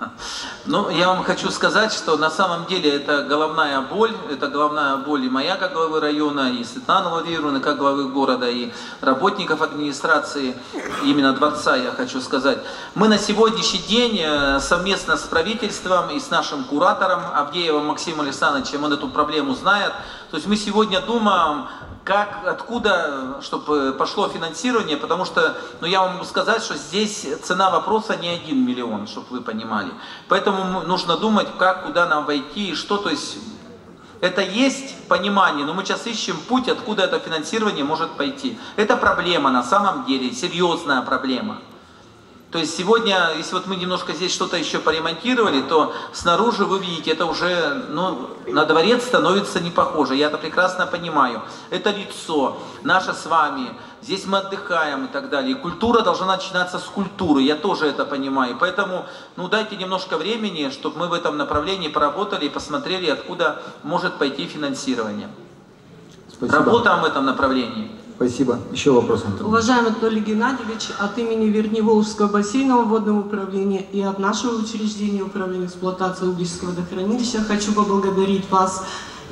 Ну, я вам хочу сказать, что на самом деле это головная боль, это головная боль и моя, как главы района, и Светланы Владимировны, как главы города, и работников администрации, именно дворца, я хочу сказать. Мы на сегодняшний день совместно с правительством и с нашим куратором Авдеевым Максимом Александровичем, он эту проблему знает, то есть мы сегодня думаем, как, откуда, чтобы пошло финансирование, потому что, ну я вам могу сказать, что здесь цена вопроса не один миллион, чтобы вы понимали. Поэтому нужно думать, как, куда нам войти и что, то есть это есть понимание, но мы сейчас ищем путь, откуда это финансирование может пойти. Это проблема на самом деле, серьезная проблема. То есть сегодня, если вот мы немножко здесь что-то еще поремонтировали, то снаружи вы видите, это уже, ну, на дворец становится не похоже. Я это прекрасно понимаю. Это лицо наше с вами. Здесь мы отдыхаем и так далее. И культура должна начинаться с культуры. Я тоже это понимаю. Поэтому, ну, дайте немножко времени, чтобы мы в этом направлении поработали и посмотрели, откуда может пойти финансирование. Спасибо. Работаем в этом направлении. Спасибо. Еще вопрос, Антон. Уважаемый Анатолий Геннадьевич, от имени Верхневолжского бассейнового водного управления и от нашего учреждения управления эксплуатации Угличского водохранилища хочу поблагодарить вас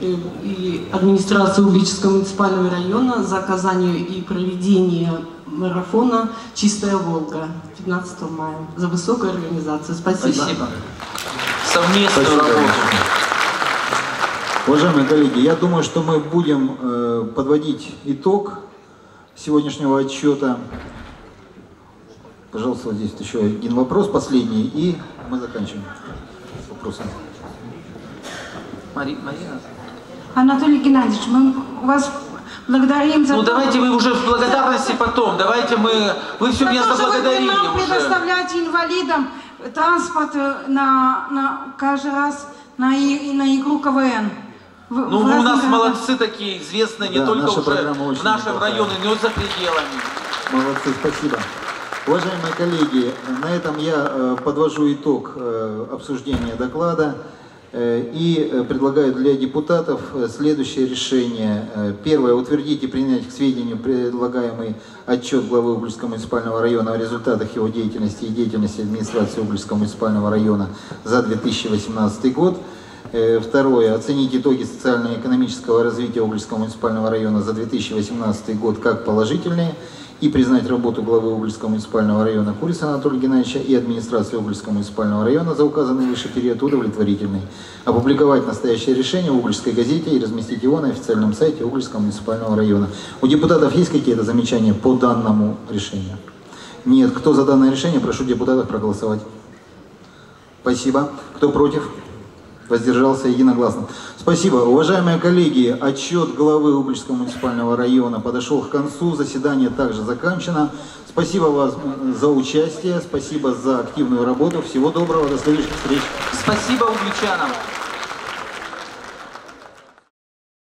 и администрацию Угличского муниципального района за оказание и проведение марафона «Чистая Волга» пятнадцатого мая, за высокую организацию. Спасибо. Спасибо. Совместную Спасибо. работу. Уважаемые коллеги, я думаю, что мы будем э, подводить итог сегодняшнего отчета. Пожалуйста, вот здесь еще один вопрос, последний, и мы заканчиваем с вопросом. Мари, Марина? Анатолий Геннадьевич, мы вас благодарим за... Ну давайте вы уже в благодарности потом, давайте мы... Вы все меня заблагодарили уже. Вы предоставляете уже. инвалидам транспорт на, на каждый раз на, и, на игру КВН. В, ну в вы у нас городах. молодцы такие, известные не Да, только наша уже в нашем районе, но и за пределами. Молодцы, спасибо. Уважаемые коллеги, на этом я э, подвожу итог э, обсуждения доклада э, и предлагаю для депутатов следующее решение. Первое. Утвердить и принять к сведению предлагаемый отчет главы Угличского муниципального района о результатах его деятельности и деятельности администрации Угличского муниципального района за две тысячи восемнадцатый год. Второе. Оценить итоги социально-экономического развития Угличского муниципального района за две тысячи восемнадцатый год как положительные и признать работу главы Угличского муниципального района Курицына Анатолия Геннадьевича и администрации Угличского муниципального района за указанный выше период удовлетворительной. Опубликовать настоящее решение в Угличской газете и разместить его на официальном сайте Угличского муниципального района. У депутатов есть какие-то замечания по данному решению? Нет. Кто за данное решение? Прошу депутатов проголосовать. Спасибо. Кто против? Воздержался единогласно. Спасибо. Уважаемые коллеги, отчет главы Угличского муниципального района подошел к концу. Заседание также закончено. Спасибо вам за участие. Спасибо за активную работу. Всего доброго. До следующих встреч. Спасибо угличанам.